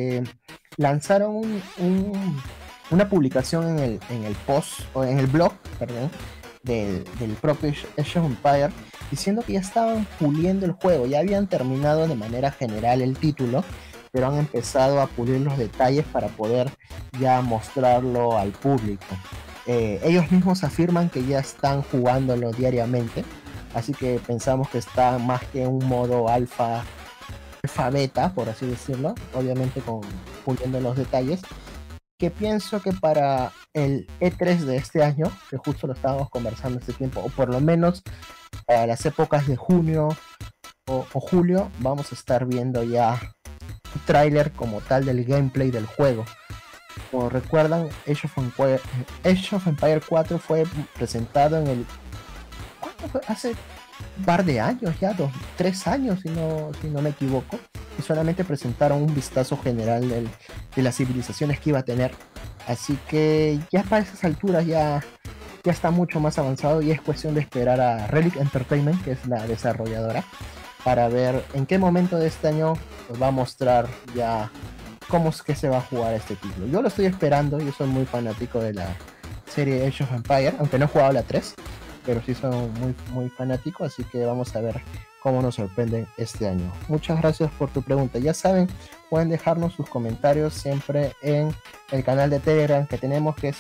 lanzaron una publicación en el post, o en el blog, perdón, del propio Age of Empires, diciendo que ya estaban puliendo el juego, ya habían terminado de manera general el título, pero han empezado a pulir los detalles para poder ya mostrarlo al público. Ellos mismos afirman que ya están jugándolo diariamente, así que pensamos que está más que un modo alfa beta, por así decirlo, obviamente puliendo los detalles, que pienso que para el E3 de este año, que justo lo estábamos conversando este tiempo, o por lo menos a las épocas de junio o julio, vamos a estar viendo ya un tráiler como tal del gameplay del juego. Como recuerdan, Age of Empires 4 fue presentado en el... ¿Cuándo fue? Hace un par de años ya, 3 años si no me equivoco, y solamente presentaron un vistazo general de las civilizaciones que iba a tener. Así que ya para esas alturas ya está mucho más avanzado, y es cuestión de esperar a Relic Entertainment, que es la desarrolladora, para ver en qué momento de este año nos va a mostrar ya cómo es que se va a jugar este título. Yo lo estoy esperando, yo soy muy fanático de la serie Age of Empires, aunque no he jugado la 3, pero sí soy muy, muy fanático, así que vamos a ver cómo nos sorprende este año. Muchas gracias por tu pregunta. Ya saben, pueden dejarnos sus comentarios siempre en el canal de Telegram que tenemos, que es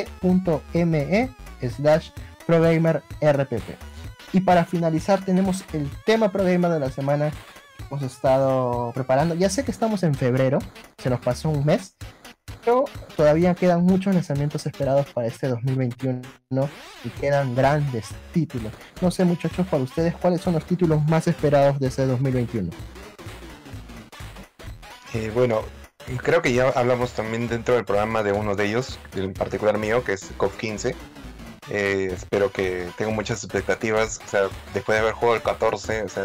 t.me/ProGamerRPP. Y para finalizar tenemos el tema ProGamer de la semana que hemos estado preparando. Ya sé que estamos en febrero, se nos pasó un mes, pero todavía quedan muchos lanzamientos esperados para este 2021 y quedan grandes títulos. No sé, muchachos, para ustedes, ¿cuáles son los títulos más esperados de ese 2021? Bueno, creo que ya hablamos también dentro del programa de uno de ellos, en particular mío, que es KOF 15. Espero que tengo muchas expectativas, o sea, después de haber jugado el 14, o sea,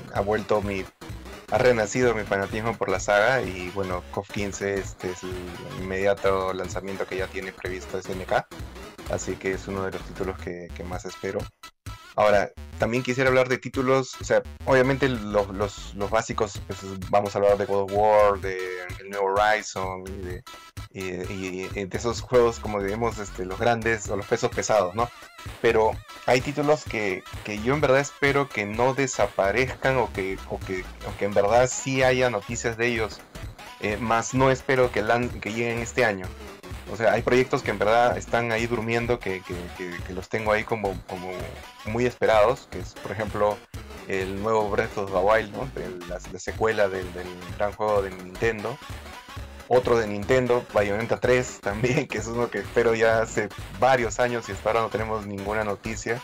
ha renacido mi fanatismo por la saga, y bueno, KOF 15 es el inmediato lanzamiento que ya tiene previsto SNK, así que es uno de los títulos que más espero. Ahora, también quisiera hablar de títulos, o sea, obviamente los básicos, pues vamos a hablar de God of War, de el New Horizon y de esos juegos, como digamos, los grandes o los pesos pesados, ¿no? Pero hay títulos que yo en verdad espero que no desaparezcan, o que en verdad sí haya noticias de ellos más no espero que lleguen este año. O sea, hay proyectos que en verdad están ahí durmiendo, que los tengo ahí como muy esperados, que es, por ejemplo, el nuevo Breath of the Wild, ¿no? La secuela del gran juego de Nintendo. Otro de Nintendo, Bayonetta 3 también, que es uno que espero ya hace varios años y hasta ahora no tenemos ninguna noticia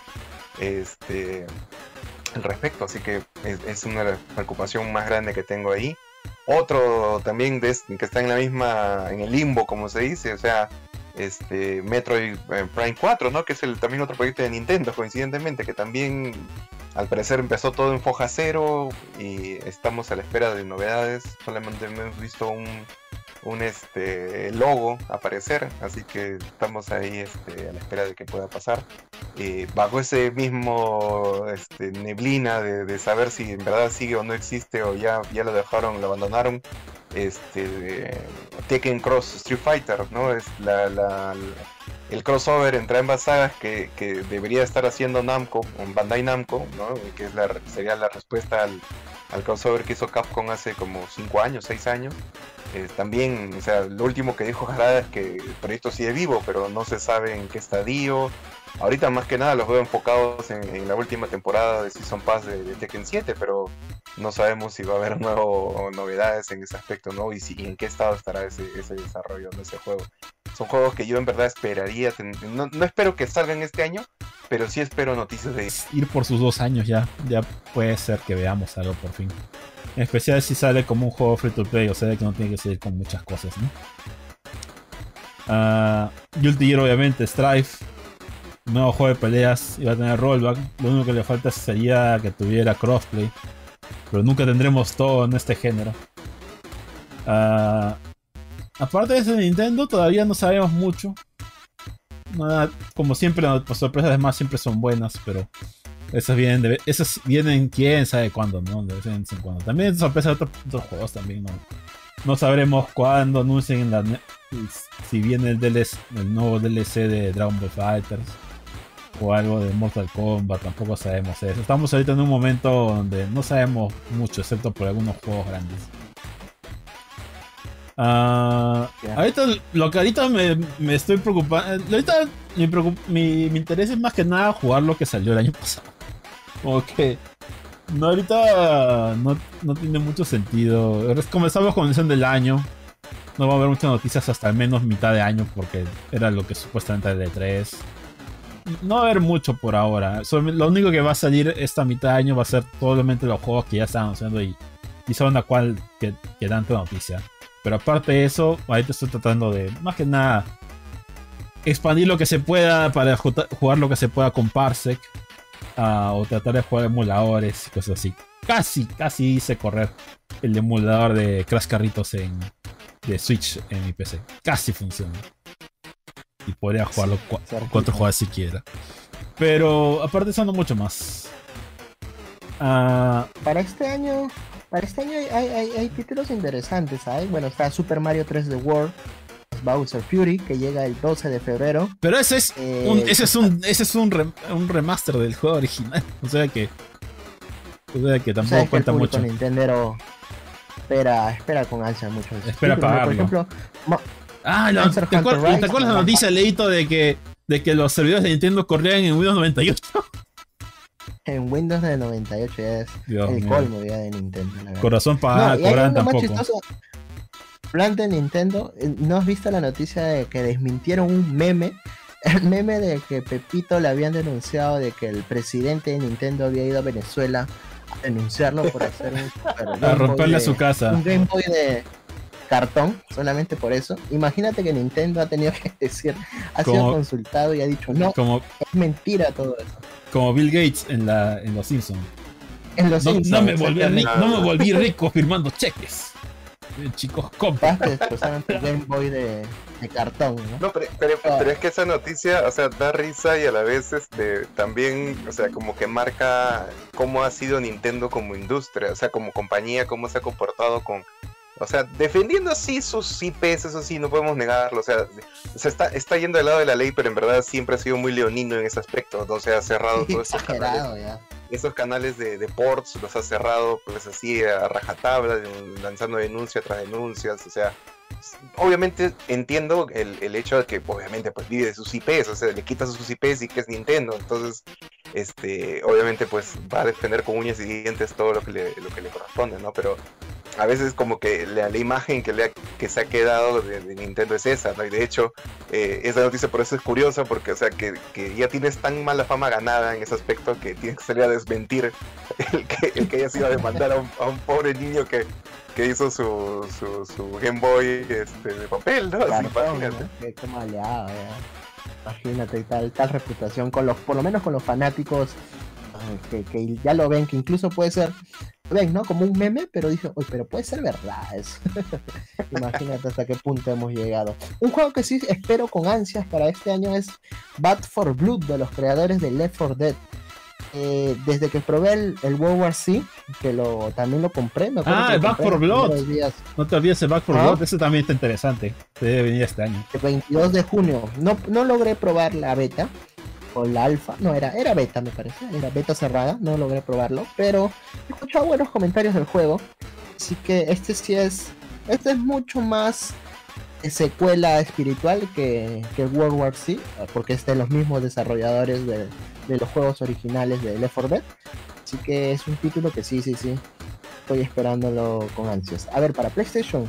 al respecto, así que es una preocupación más grande que tengo ahí. Otro también que está en el limbo, como se dice, o sea, Metroid Prime 4, ¿no? Que es también otro proyecto de Nintendo, coincidentemente, que también al parecer empezó todo en foja cero y estamos a la espera de novedades. Solamente hemos visto un logo aparecer, así que estamos ahí a la espera de que pueda pasar. Bajo ese mismo neblina de saber si en verdad sigue o no existe, o ya lo abandonaron, Tekken Cross Street Fighter, ¿no? Es el crossover entre ambas sagas que debería estar haciendo Namco, Bandai Namco, ¿no? Que sería la respuesta al crossover que hizo Capcom hace como 5 años, 6 años. También, o sea, lo último que dijo Harada es que el proyecto sigue vivo, pero no se sabe en qué estadio. Ahorita más que nada los veo enfocados en la última temporada de Season Pass de Tekken 7, pero no sabemos si va a haber novedades en ese aspecto, ¿no? Y en qué estado estará ese desarrollo de ese juego. Son juegos que yo en verdad esperaría, no espero que salgan este año, pero sí espero noticias de ir por sus 2 años ya puede ser que veamos algo por fin. En especial si sale como un juego free to play, o sea que no tiene que salir con muchas cosas, ¿no? Guilty Gear, obviamente, Strife, nuevo juego de peleas, iba a tener rollback. Lo único que le falta sería que tuviera crossplay, pero nunca tendremos todo en este género. Aparte de eso de Nintendo, todavía no sabemos mucho. Nada, como siempre, las sorpresas de más siempre son buenas, pero esas vienen quién sabe cuándo, ¿no? De vez en cuando. También sorpresas de otros juegos también, no sabremos cuándo anuncien si viene el nuevo DLC de Dragon Ball FighterZ o algo de Mortal Kombat. Tampoco sabemos eso. Estamos ahorita en un momento donde no sabemos mucho, excepto por algunos juegos grandes. Ahorita lo que ahorita me estoy preocupando, ahorita mi interés es más que nada jugar lo que salió el año pasado. Como que ahorita no tiene mucho sentido. Comenzamos con la edición del año, no va a haber muchas noticias hasta al menos mitad de año, porque era lo que supuestamente era de E3. No va a haber mucho por ahora. Lo único que va a salir esta mitad de año va a ser probablemente los juegos que ya están anunciando y son la cual que dan tu noticia. Pero aparte de eso, ahorita estoy tratando de, más que nada, expandir lo que se pueda para jugar lo que se pueda con Parsec, o tratar de jugar emuladores y cosas así. Casi hice correr el emulador de Crash Carritos de Switch en mi PC. Casi funciona. Y podría jugarlo 4 jugadas siquiera. Pero aparte de eso no mucho más. Para este año hay títulos interesantes, ¿sabes? Bueno, está Super Mario 3D World, Bowser Fury, que llega el 12 de febrero. Pero ese es un remaster del juego original. O sea que tampoco cuenta mucho. Nintendo espera con ansia mucho. Espera pagarlo. Por ejemplo, ¿te acuerdas la noticia, Leito, de que los servidores de Nintendo corrían en Windows 98? En Windows de 98 ya es Dios el mío. colmo ya de Nintendo. Corazón para cobran tampoco. Plan de Nintendo, ¿no has visto la noticia de que desmintieron un meme? El meme de que Pepito le habían denunciado de que el presidente de Nintendo había ido a Venezuela a denunciarlo por hacer a romperle su casa. Un Game Boy de cartón, solamente por eso. Imagínate que Nintendo ha tenido que decir, sido consultado y ha dicho no, es mentira todo eso. Como Bill Gates en Los Simpsons. No me volví rico firmando cheques. Chicos, compas. El Game Boy de cartón, ¿no? Pero es que esa noticia, o sea, da risa y a la vez también, o sea, como que marca cómo ha sido Nintendo como industria, o sea, como compañía, cómo se ha comportado o sea, defendiendo así sus IPs, eso sí, no podemos negarlo, o sea está yendo del lado de la ley, pero en verdad siempre ha sido muy leonino en ese aspecto, o sea, ha cerrado todo ese exagerado ya. esos canales de ports los ha cerrado pues así a rajatabla, lanzando denuncia tras denuncias, o sea, obviamente entiendo el hecho de que obviamente pues vive de sus IPs, o sea, le quitas sus IPs y que es Nintendo, entonces obviamente pues va a defender con uñas y dientes todo lo que le corresponde, ¿no? Pero a veces como que la imagen que se ha quedado de Nintendo es esa, ¿no? Y de hecho, esa noticia por eso es curiosa, porque, o sea, que ya tienes tan mala fama ganada en ese aspecto que tienes que salir a desmentir el que haya sido a demandar a un pobre niño que hizo su Game Boy de papel, ¿no? Claro, Así, imagínate. ¿no? Qué maleado, ya. Imagínate, tal reputación, por lo menos con los fanáticos que ya lo ven, que incluso puede ser, ven, ¿no? Como un meme, pero dije, oye, pero puede ser verdad eso. Imagínate hasta qué punto hemos llegado. Un juego que sí espero con ansias para este año es Back 4 Blood, de los creadores de Left 4 Dead. Desde que probé el World War C, que también lo compré. Me acuerdo que el Back 4 Blood. No te olvides el Back 4 Blood, ese también está interesante. Debe venir este año. El 22 de junio. No logré probar la beta. O la alfa, no, era beta me parece, era beta cerrada, no logré probarlo, pero he escuchado buenos comentarios del juego, así que este es mucho más secuela espiritual que World War C, porque es de los mismos desarrolladores de los juegos originales de Left 4 Dead, así que es un título que sí, estoy esperándolo con ansias. A ver, para PlayStation,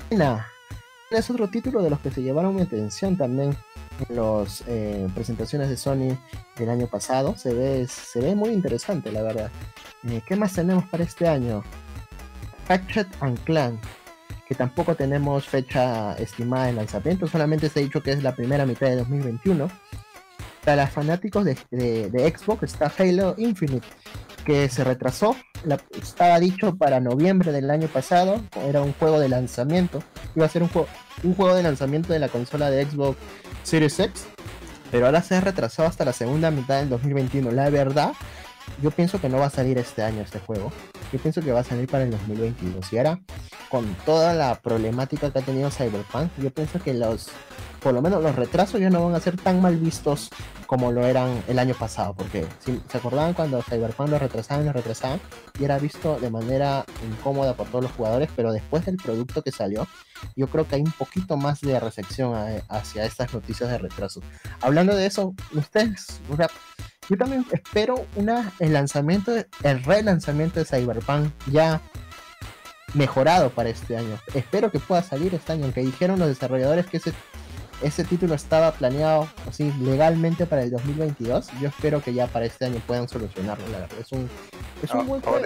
es otro título de los que se llevaron mi atención también en las presentaciones de Sony del año pasado. Se ve muy interesante, la verdad. ¿Qué más tenemos para este año? Ratchet & Clank, que tampoco tenemos fecha estimada de lanzamiento, solamente se ha dicho que es la primera mitad de 2021. Para los fanáticos de Xbox está Halo Infinite, que se retrasó, estaba dicho para noviembre del año pasado, era un juego de lanzamiento, iba a ser un juego de lanzamiento de la consola de Xbox Series X, pero ahora se ha retrasado hasta la segunda mitad del 2021. La verdad, yo pienso que no va a salir este año este juego, yo pienso que va a salir para el 2022, y ahora con toda la problemática que ha tenido Cyberpunk, yo pienso que por lo menos los retrasos ya no van a ser tan mal vistos como lo eran el año pasado, porque si se acordaban cuando Cyberpunk lo retrasaban y era visto de manera incómoda por todos los jugadores, pero después del producto que salió, yo creo que hay un poquito más de recepción hacia estas noticias de retraso. Hablando de eso, ustedes, o sea, yo también espero el relanzamiento de Cyberpunk ya mejorado para este año. Espero que pueda salir este año, aunque dijeron los desarrolladores que ese título estaba planeado así legalmente para el 2022. Yo espero que ya para este año puedan solucionarlo, la verdad. Es un buen juego.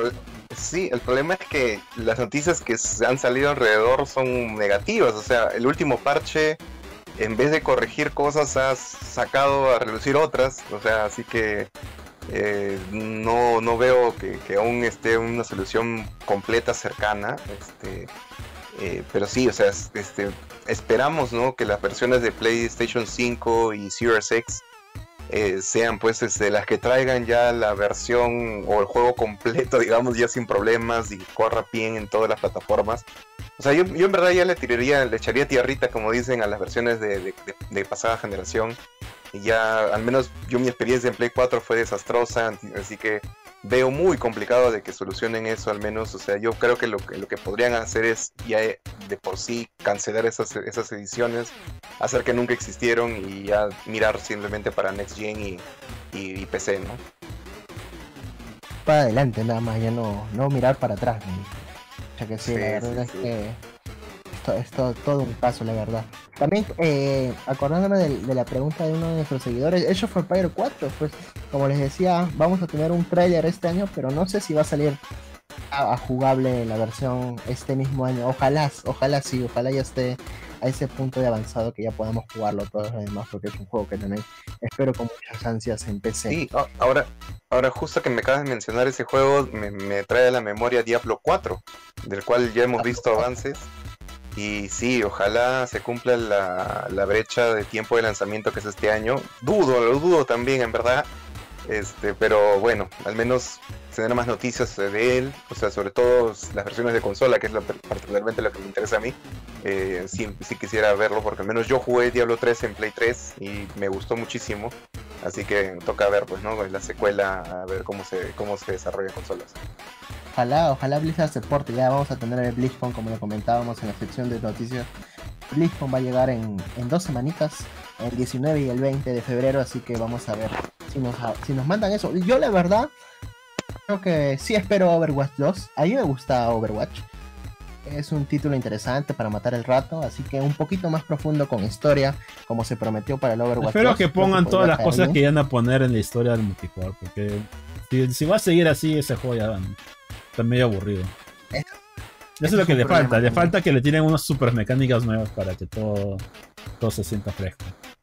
El problema es que las noticias que han salido alrededor son negativas. O sea, el último parche, en vez de corregir cosas, ha sacado a relucir otras. O sea, así que no veo que aún esté una solución completa cercana. Pero sí, o sea, esperamos, ¿no?, que las versiones de PlayStation 5 y Series X sean pues las que traigan ya la versión o el juego completo, digamos, ya sin problemas y corra bien en todas las plataformas. O sea, yo en verdad ya le echaría tierrita, como dicen, a las versiones de pasada generación. Y ya, al menos mi experiencia en Play 4 fue desastrosa, así que veo muy complicado de que solucionen eso, al menos. O sea, yo creo que lo que podrían hacer es ya de por sí cancelar esas ediciones, hacer que nunca existieron y ya mirar simplemente para Next Gen y PC, ¿no? Para adelante nada más, ya no mirar para atrás, ¿no? O sea que sí, la verdad es que es todo un paso, la verdad. También, acordándome de la pregunta de uno de nuestros seguidores, Age of Empires 4, pues como les decía, vamos a tener un trailer este año, pero no sé si va a salir a jugable la versión este mismo año. Ojalá sí, ojalá ya esté a ese punto de avanzado que ya podamos jugarlo todos los demás, porque es un juego que también espero con muchas ansias en PC. Sí, ahora justo que me acabas de mencionar ese juego, me trae a la memoria Diablo 4, del cual ya hemos visto avances. Y sí, ojalá se cumpla la brecha de tiempo de lanzamiento que es este año. Lo dudo también, en verdad. Pero bueno, al menos tener más noticias de él, o sea, sobre todo las versiones de consola, que es particularmente lo que me interesa a mí. Sí quisiera verlo, porque al menos yo jugué Diablo 3 en Play 3 y me gustó muchísimo. Así que toca ver, pues, ¿no? En la secuela, a ver cómo se desarrolla consolas. Ojalá Blizzard se porte. Ya vamos a tener el BlizzCon, como lo comentábamos en la sección de noticias. BlizzCon va a llegar en 2 semanitas, el 19 y el 20 de febrero, así que vamos a ver si nos mandan eso. Yo la verdad creo que sí espero Overwatch 2. A mí me gusta Overwatch. Es un título interesante para matar el rato, así que un poquito más profundo con historia, como se prometió para el Overwatch 2. Espero que pongan todas las cosas bien. que iban a poner en la historia del multijugador, porque si va a seguir así, ese juego ya está medio aburrido. Eso es lo que le falta. Le falta que le tiren unas super mecánicas nuevas para que todo se sienta fresco.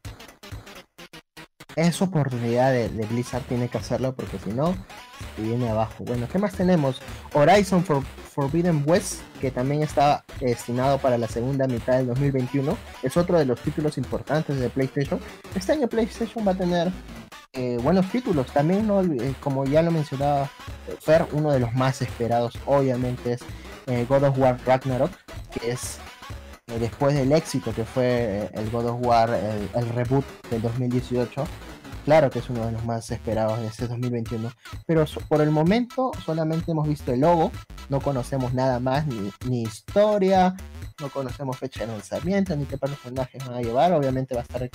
Es oportunidad de Blizzard, tiene que hacerlo porque si no, se viene abajo. Bueno, ¿qué más tenemos? Horizon Forbidden West, que también está destinado para la segunda mitad del 2021. Es otro de los títulos importantes de PlayStation. Este año PlayStation va a tener buenos títulos. También, no, como ya lo mencionaba Fer, uno de los más esperados obviamente es God of War Ragnarok, que es después del éxito que fue el God of War, el reboot del 2018, claro que es uno de los más esperados de este 2021, pero por el momento solamente hemos visto el logo, no conocemos nada más, ni historia, no conocemos fecha de lanzamiento, ni qué personajes van a llevar. Obviamente va a estar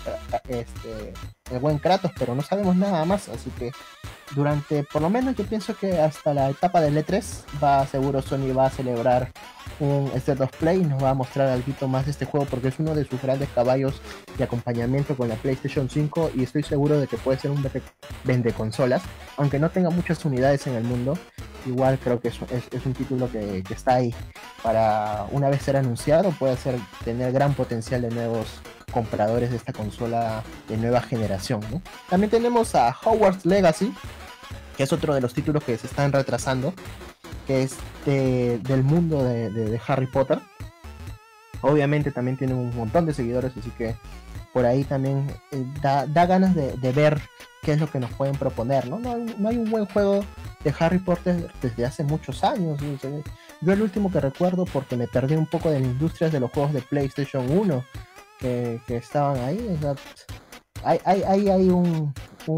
el buen Kratos, pero no sabemos nada más, así que por lo menos yo pienso que hasta la etapa del E3 seguro Sony va a celebrar un State of Play y nos va a mostrar algo más de este juego, porque es uno de sus grandes caballos de acompañamiento con la PlayStation 5 y estoy seguro de que puede ser un vende consolas, aunque no tenga muchas unidades en el mundo. Igual creo que es un título que está ahí para, una vez ser anunciado, puede tener gran potencial de nuevos compradores de esta consola de nueva generación, ¿no? También tenemos a Hogwarts Legacy, que es otro de los títulos que se están retrasando, que es del mundo de Harry Potter. Obviamente también tiene un montón de seguidores, así que por ahí también da ganas de ver qué es lo que nos pueden proponer, ¿no? No hay un buen juego de Harry Potter desde hace muchos años. Yo el último que recuerdo, porque me perdí un poco de la industria, de los juegos de PlayStation 1 que estaban ahí. O sea, hay un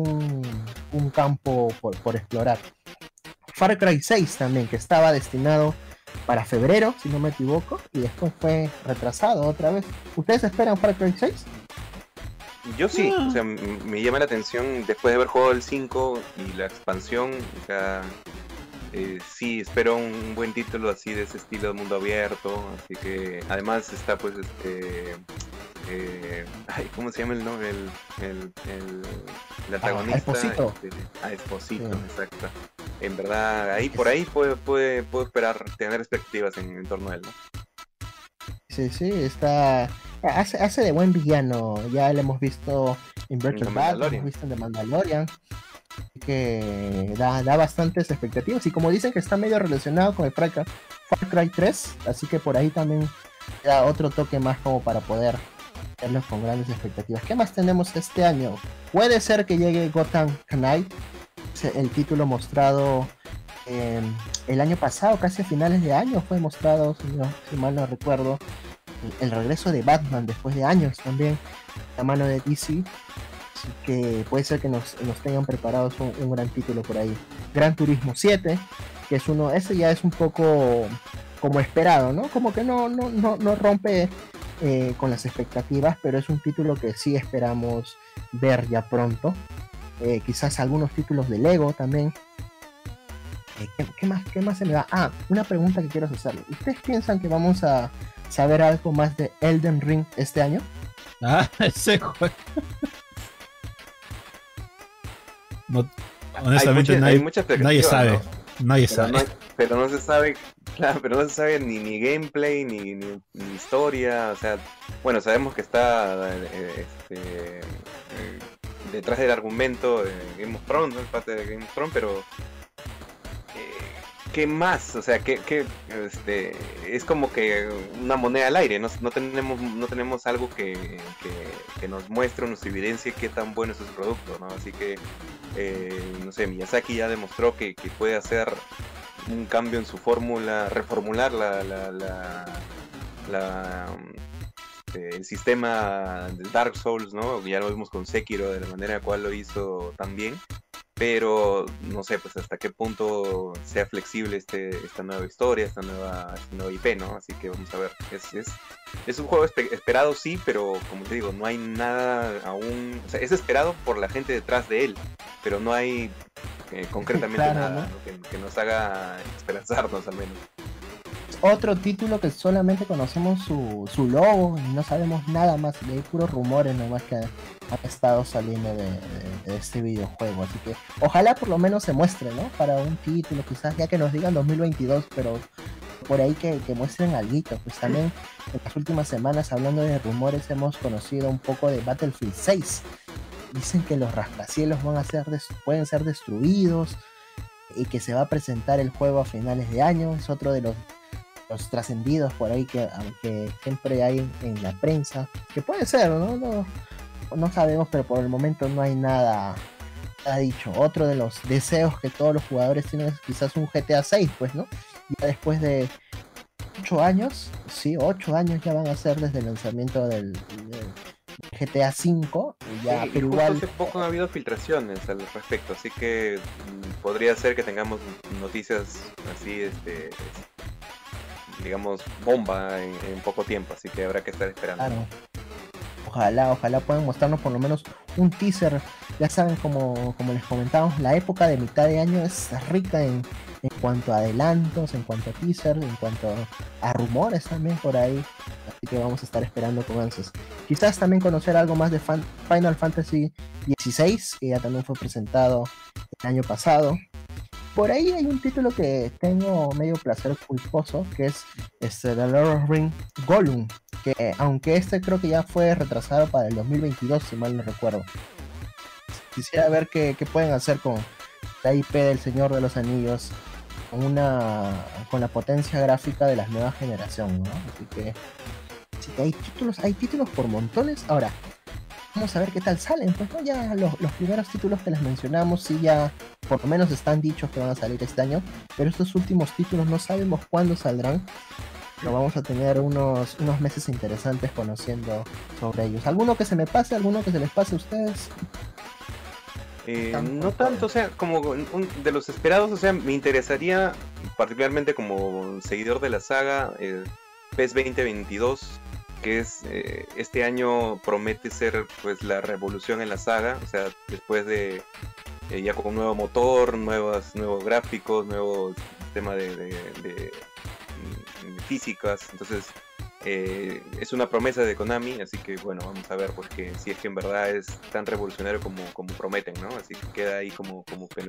campo por explorar. Far Cry 6 también, que estaba destinado para febrero, si no me equivoco, y después fue retrasado otra vez. ¿Ustedes esperan Far Cry 6? Yo sí, o sea, me llama la atención después de haber jugado el 5 y la expansión, o sea, sí, espero un buen título así de ese estilo de mundo abierto, así que además está pues ¿cómo se llama el nombre? El antagonista. Esposito. Esposito, Sí. Exacto. En verdad, por ahí puedo esperar tener expectativas en torno a él, ¿no? Sí, está. Hace de buen villano. Ya lo hemos visto en Breaking Bad, lo hemos visto en The Mandalorian. Que da bastantes expectativas. Y como dicen que está medio relacionado con el Far Cry 3, así que por ahí también da otro toque más como para poder verlos con grandes expectativas. ¿Qué más tenemos este año? Puede ser que llegue Gotham Knight, el título mostrado el año pasado, casi a finales de año fue mostrado, si mal no recuerdo, el regreso de Batman después de años también, la mano de DC, así que puede ser que nos tengan preparados un gran título por ahí. Gran Turismo 7, que es ese ya es un poco como esperado, ¿no? Como que no rompe con las expectativas, pero es un título que sí esperamos ver ya pronto. Quizás algunos títulos de Lego también. ¿Qué más se me va? Una pregunta que quiero hacerle. ¿Ustedes piensan que vamos a saber algo más de Elden Ring este año? Ese juego. No, honestamente nadie sabe. ¿no? Nadie sabe. Pero no se sabe, claro, pero no se sabe ni gameplay, ni historia. O sea, bueno, sabemos que está detrás del argumento de Game of Thrones, ¿no? El parte de Game of Thrones, pero ¿qué más? O sea, es como que una moneda al aire. No tenemos algo que nos muestre, nos evidencie qué tan bueno es su producto, ¿no? Así que no sé, Miyazaki ya demostró que puede hacer un cambio en su fórmula, reformular el sistema de Dark Souls, ¿no? Ya lo vimos con Sekiro de la manera en la cual lo hizo tan bien, pero no sé pues hasta qué punto sea flexible esta nueva historia, esta nueva IP, ¿no? Así que vamos a ver. Es un juego esperado, sí, pero como te digo, no hay nada aún, o sea, es esperado por la gente detrás de él, pero no hay concretamente Claro, nada, ¿no? ¿no? que nos haga esperanzarnos al menos. Otro título que solamente conocemos su logo y no sabemos nada más, y hay puros rumores nomás que han estado saliendo de este videojuego, así que ojalá por lo menos se muestre, ¿no? Para un título quizás, ya que nos digan 2022, pero por ahí que muestren alguito. Pues también en las últimas semanas, hablando de rumores, hemos conocido un poco de Battlefield 6. Dicen que los rascacielos pueden ser destruidos y que se va a presentar el juego a finales de año. Es otro de los trascendidos por ahí que siempre hay en la prensa, que puede ser, no sabemos, pero por el momento no hay nada dicho. Otro de los deseos que todos los jugadores tienen es quizás un GTA 6, pues, ¿no? Ya después de 8 años, sí, 8 años ya van a ser desde el lanzamiento del GTA 5, ya, Sí, pero justo igual hace poco ha habido filtraciones al respecto, así que podría ser que tengamos noticias así, digamos, bomba en poco tiempo, así que habrá que estar esperando. claro. Ojalá puedan mostrarnos por lo menos un teaser. Ya saben, como les comentábamos, la época de mitad de año es rica en cuanto a adelantos, en cuanto a teaser, en cuanto a rumores también por ahí. Así que vamos a estar esperando con ansias. Quizás también conocer algo más de Final Fantasy XVI, que ya también fue presentado el año pasado. Por ahí hay un título que tengo medio placer culposo, que es The Lord of the Rings Gollum, que aunque creo que ya fue retrasado para el 2022, si mal no recuerdo. Quisiera ver qué pueden hacer con la IP del Señor de los Anillos, con la potencia gráfica de la nueva generación, ¿no? Así que hay títulos por montones. Ahora, vamos a ver qué tal salen, pues, ¿no? Ya los primeros títulos que les mencionamos sí ya por lo menos están dichos que van a salir este año, pero estos últimos títulos no sabemos cuándo saldrán. Pero vamos a tener unos meses interesantes conociendo sobre ellos. ¿Alguno que se me pase? ¿Alguno que se les pase a ustedes? No tanto, o sea, como de los esperados, o sea, me interesaría, particularmente como seguidor de la saga, PES 2022, que es este año promete ser pues la revolución en la saga, o sea, después de ya con un nuevo motor, nuevos gráficos, nuevo sistema de físicas, entonces es una promesa de Konami, así que bueno, vamos a ver porque si es que en verdad es tan revolucionario como prometen, ¿no? Así que queda ahí como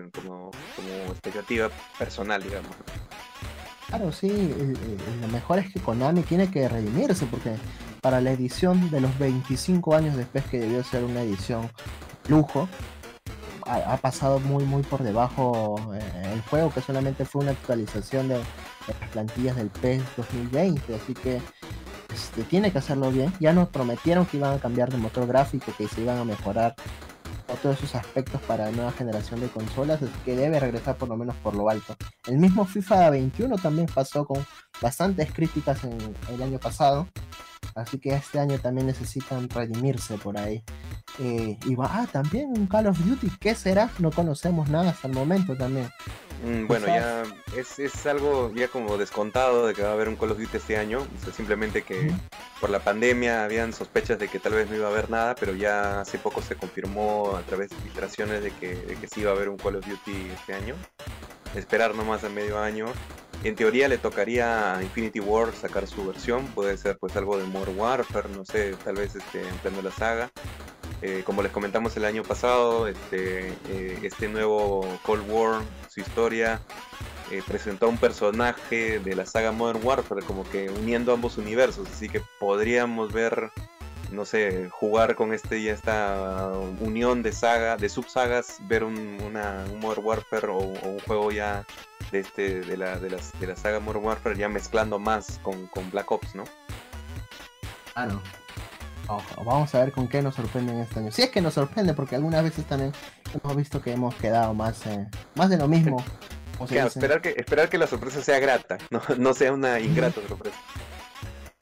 expectativa personal, digamos. Claro, sí, lo mejor es que Konami tiene que redimirse, porque para la edición de los 25 años después, que debió ser una edición lujo, ha pasado muy por debajo el juego, que solamente fue una actualización de las plantillas del PES 2020, así que tiene que hacerlo bien. Ya nos prometieron que iban a cambiar de motor gráfico, que se iban a mejorar todos esos aspectos para la nueva generación de consolas, así que debe regresar por lo menos por lo alto. El mismo FIFA 21 también pasó con bastantes críticas el año pasado, así que este año también necesitan redimirse por ahí. También un Call of Duty, ¿qué será? No conocemos nada hasta el momento también. Bueno, ya es algo ya como descontado de que va a haber un Call of Duty este año, o sea, simplemente que por la pandemia habían sospechas de que tal vez no iba a haber nada, pero ya hace poco se confirmó a través de filtraciones de que sí iba a haber un Call of Duty este año. Esperar nomás a medio año. En teoría le tocaría a Infinity Ward sacar su versión, puede ser pues algo de Modern Warfare, no sé, tal vez ampliando la saga. Como les comentamos el año pasado, este nuevo Cold War, su historia, presentó a un personaje de la saga Modern Warfare, como que uniendo ambos universos, así que podríamos ver, no sé, jugar con esta unión de subsagas, ver un Modern Warfare o un juego ya de la saga Modern Warfare ya mezclando más con Black Ops, ¿no? Claro. Vamos a ver con qué nos sorprenden este año. Si es que nos sorprende, porque algunas veces también hemos visto que hemos quedado más de lo mismo. Claro, esperar que la sorpresa sea grata, no sea una ingrata sorpresa.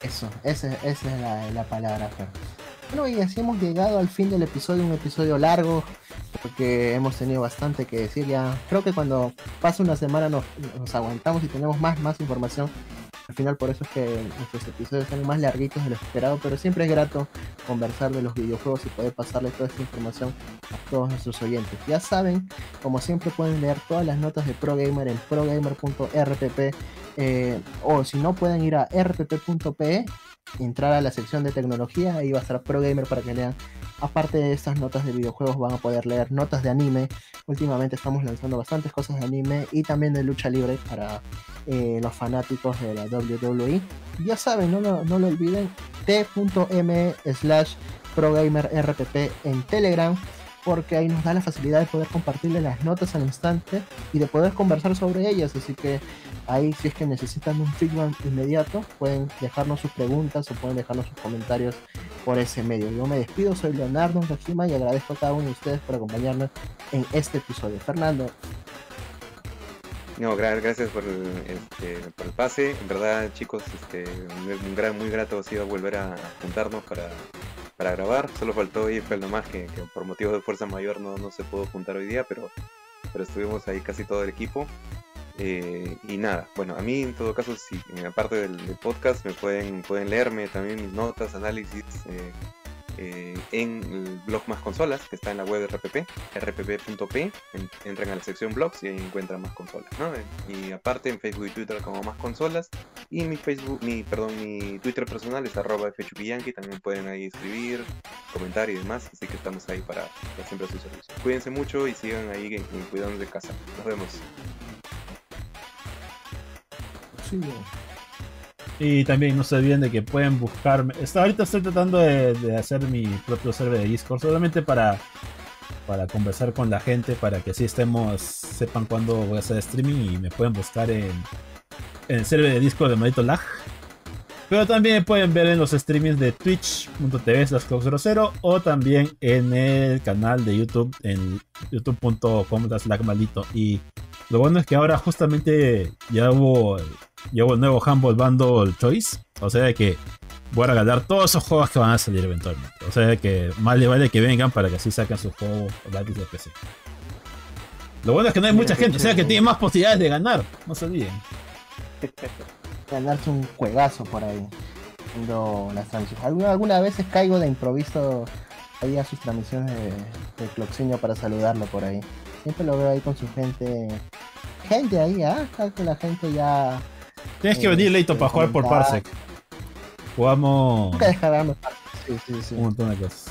Eso, esa es la palabra, Fer. Bueno, y así hemos llegado al fin del episodio, un episodio largo, porque hemos tenido bastante que decir ya. Creo que cuando pasa una semana nos aguantamos y tenemos más información. Al final por eso es que nuestros episodios son más larguitos de lo esperado, pero siempre es grato conversar de los videojuegos y poder pasarle toda esta información a todos nuestros oyentes. Ya saben, como siempre pueden leer todas las notas de ProGamer en progamer.rpp, o si no pueden ir a rpp.pe, entrar a la sección de tecnología, ahí va a estar ProGamer para que lean. Aparte de estas notas de videojuegos van a poder leer notas de anime. Últimamente estamos lanzando bastantes cosas de anime y también de lucha libre para los fanáticos de la WWE. Ya saben, no lo olviden, t.me/progamerrpp en Telegram, porque ahí nos da la facilidad de poder compartirle las notas al instante y de poder conversar sobre ellas. Así que ahí, si es que necesitan un feedback inmediato, pueden dejarnos sus preguntas o pueden dejarnos sus comentarios por ese medio. Yo me despido, soy Leonardo Rajima y agradezco a cada uno de ustedes por acompañarnos en este episodio. Fernando. No, gracias por el pase. En verdad, chicos, muy grato ha sido volver a juntarnos para grabar. Solo faltó Eiffel nomás, que por motivos de fuerza mayor no se pudo juntar hoy día, pero estuvimos ahí casi todo el equipo. Y nada, bueno, a mí en todo caso, si aparte del podcast me pueden leerme también mis notas, análisis en el blog Más Consolas, que está en la web de RPP, rpp.p, entran a la sección blogs y ahí encuentran Más Consolas, ¿no? Y aparte en Facebook y Twitter como Más Consolas, y mi Twitter personal es @fchupiyanqui, también pueden ahí escribir, comentar y demás, así que estamos ahí para siempre a su servicio. Cuídense mucho y sigan ahí cuidando de casa. Nos vemos. Y también no se olviden de que pueden buscarme. Ahorita estoy tratando de hacer mi propio server de Discord, solamente para conversar con la gente, para que así sepan cuándo voy a hacer streaming y me pueden buscar en el server de Discord de Maldito Lag. Pero también me pueden ver en los streamings de twitch.tv/clock00 o también en el canal de YouTube en youtube.com/lagmaldito. Y lo bueno es que ahora justamente ya hubo el nuevo Humble Bundle Choice, o sea que voy a regalar todos esos juegos que van a salir eventualmente, o sea que más le vale que vengan para que así saquen su juego gratis de PC. Lo bueno es que no hay mucha gente, o sea que tiene más posibilidades de ganar, no se olviden. Ganarse un juegazo por ahí viendo las transmisiones. Algunas veces caigo de improviso ahí a sus transmisiones de Cloxinho para saludarlo por ahí. Siempre lo veo ahí con su gente ahí, que la gente ya... Tienes que venir, Leito, para jugar por Parsec. Jugamos... Nunca dejarán. Sí. Un montón de cosas.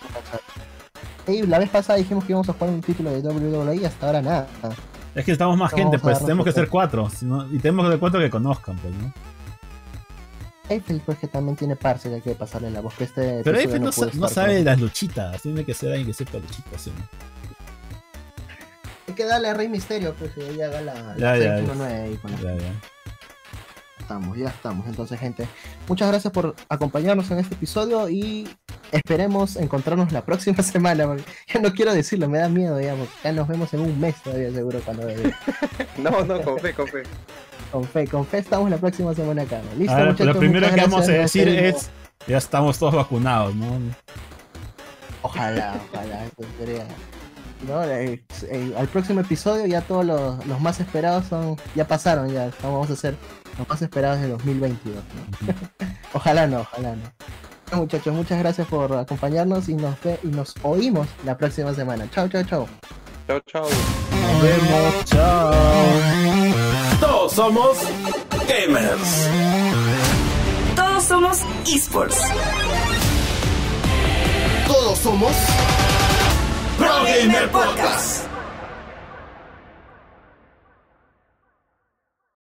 Y la vez pasada dijimos que íbamos a jugar un título de WWE y hasta ahora nada. Es que estamos más gente, pues tenemos que ser 4. Y tenemos que ser 4 que conozcan, pues, ¿no? Eiffel, pues, que también tiene Parsec, hay que pasarle la voz. Que pero Eiffel no sabe las luchitas, tiene que ser alguien que sepa luchitas, ¿sí? Hay que darle a Rey Misterio, pues, que ella haga la 619 ahí con la... Ya estamos. Entonces, gente, muchas gracias por acompañarnos en este episodio y esperemos encontrarnos la próxima semana, porque ya no quiero decirlo, me da miedo, digamos. Ya nos vemos en un mes todavía, seguro, cuando veamos. No, con fe. Con fe estamos la próxima semana acá, ¿no? Listo, muchachos, lo primero que vamos a decir es: ya estamos todos vacunados, ¿no? Ojalá, eso sería... ¿no? Al próximo episodio ya todos los más esperados ya pasaron, ya vamos a hacer los más esperados de 2022, ¿no? Ojalá no. Bueno, muchachos, muchas gracias por acompañarnos y nos oímos la próxima semana. Chao. Chao. Nos vemos, chao. Todos somos gamers. Todos somos esports. Todos somos ProGamer Podcast.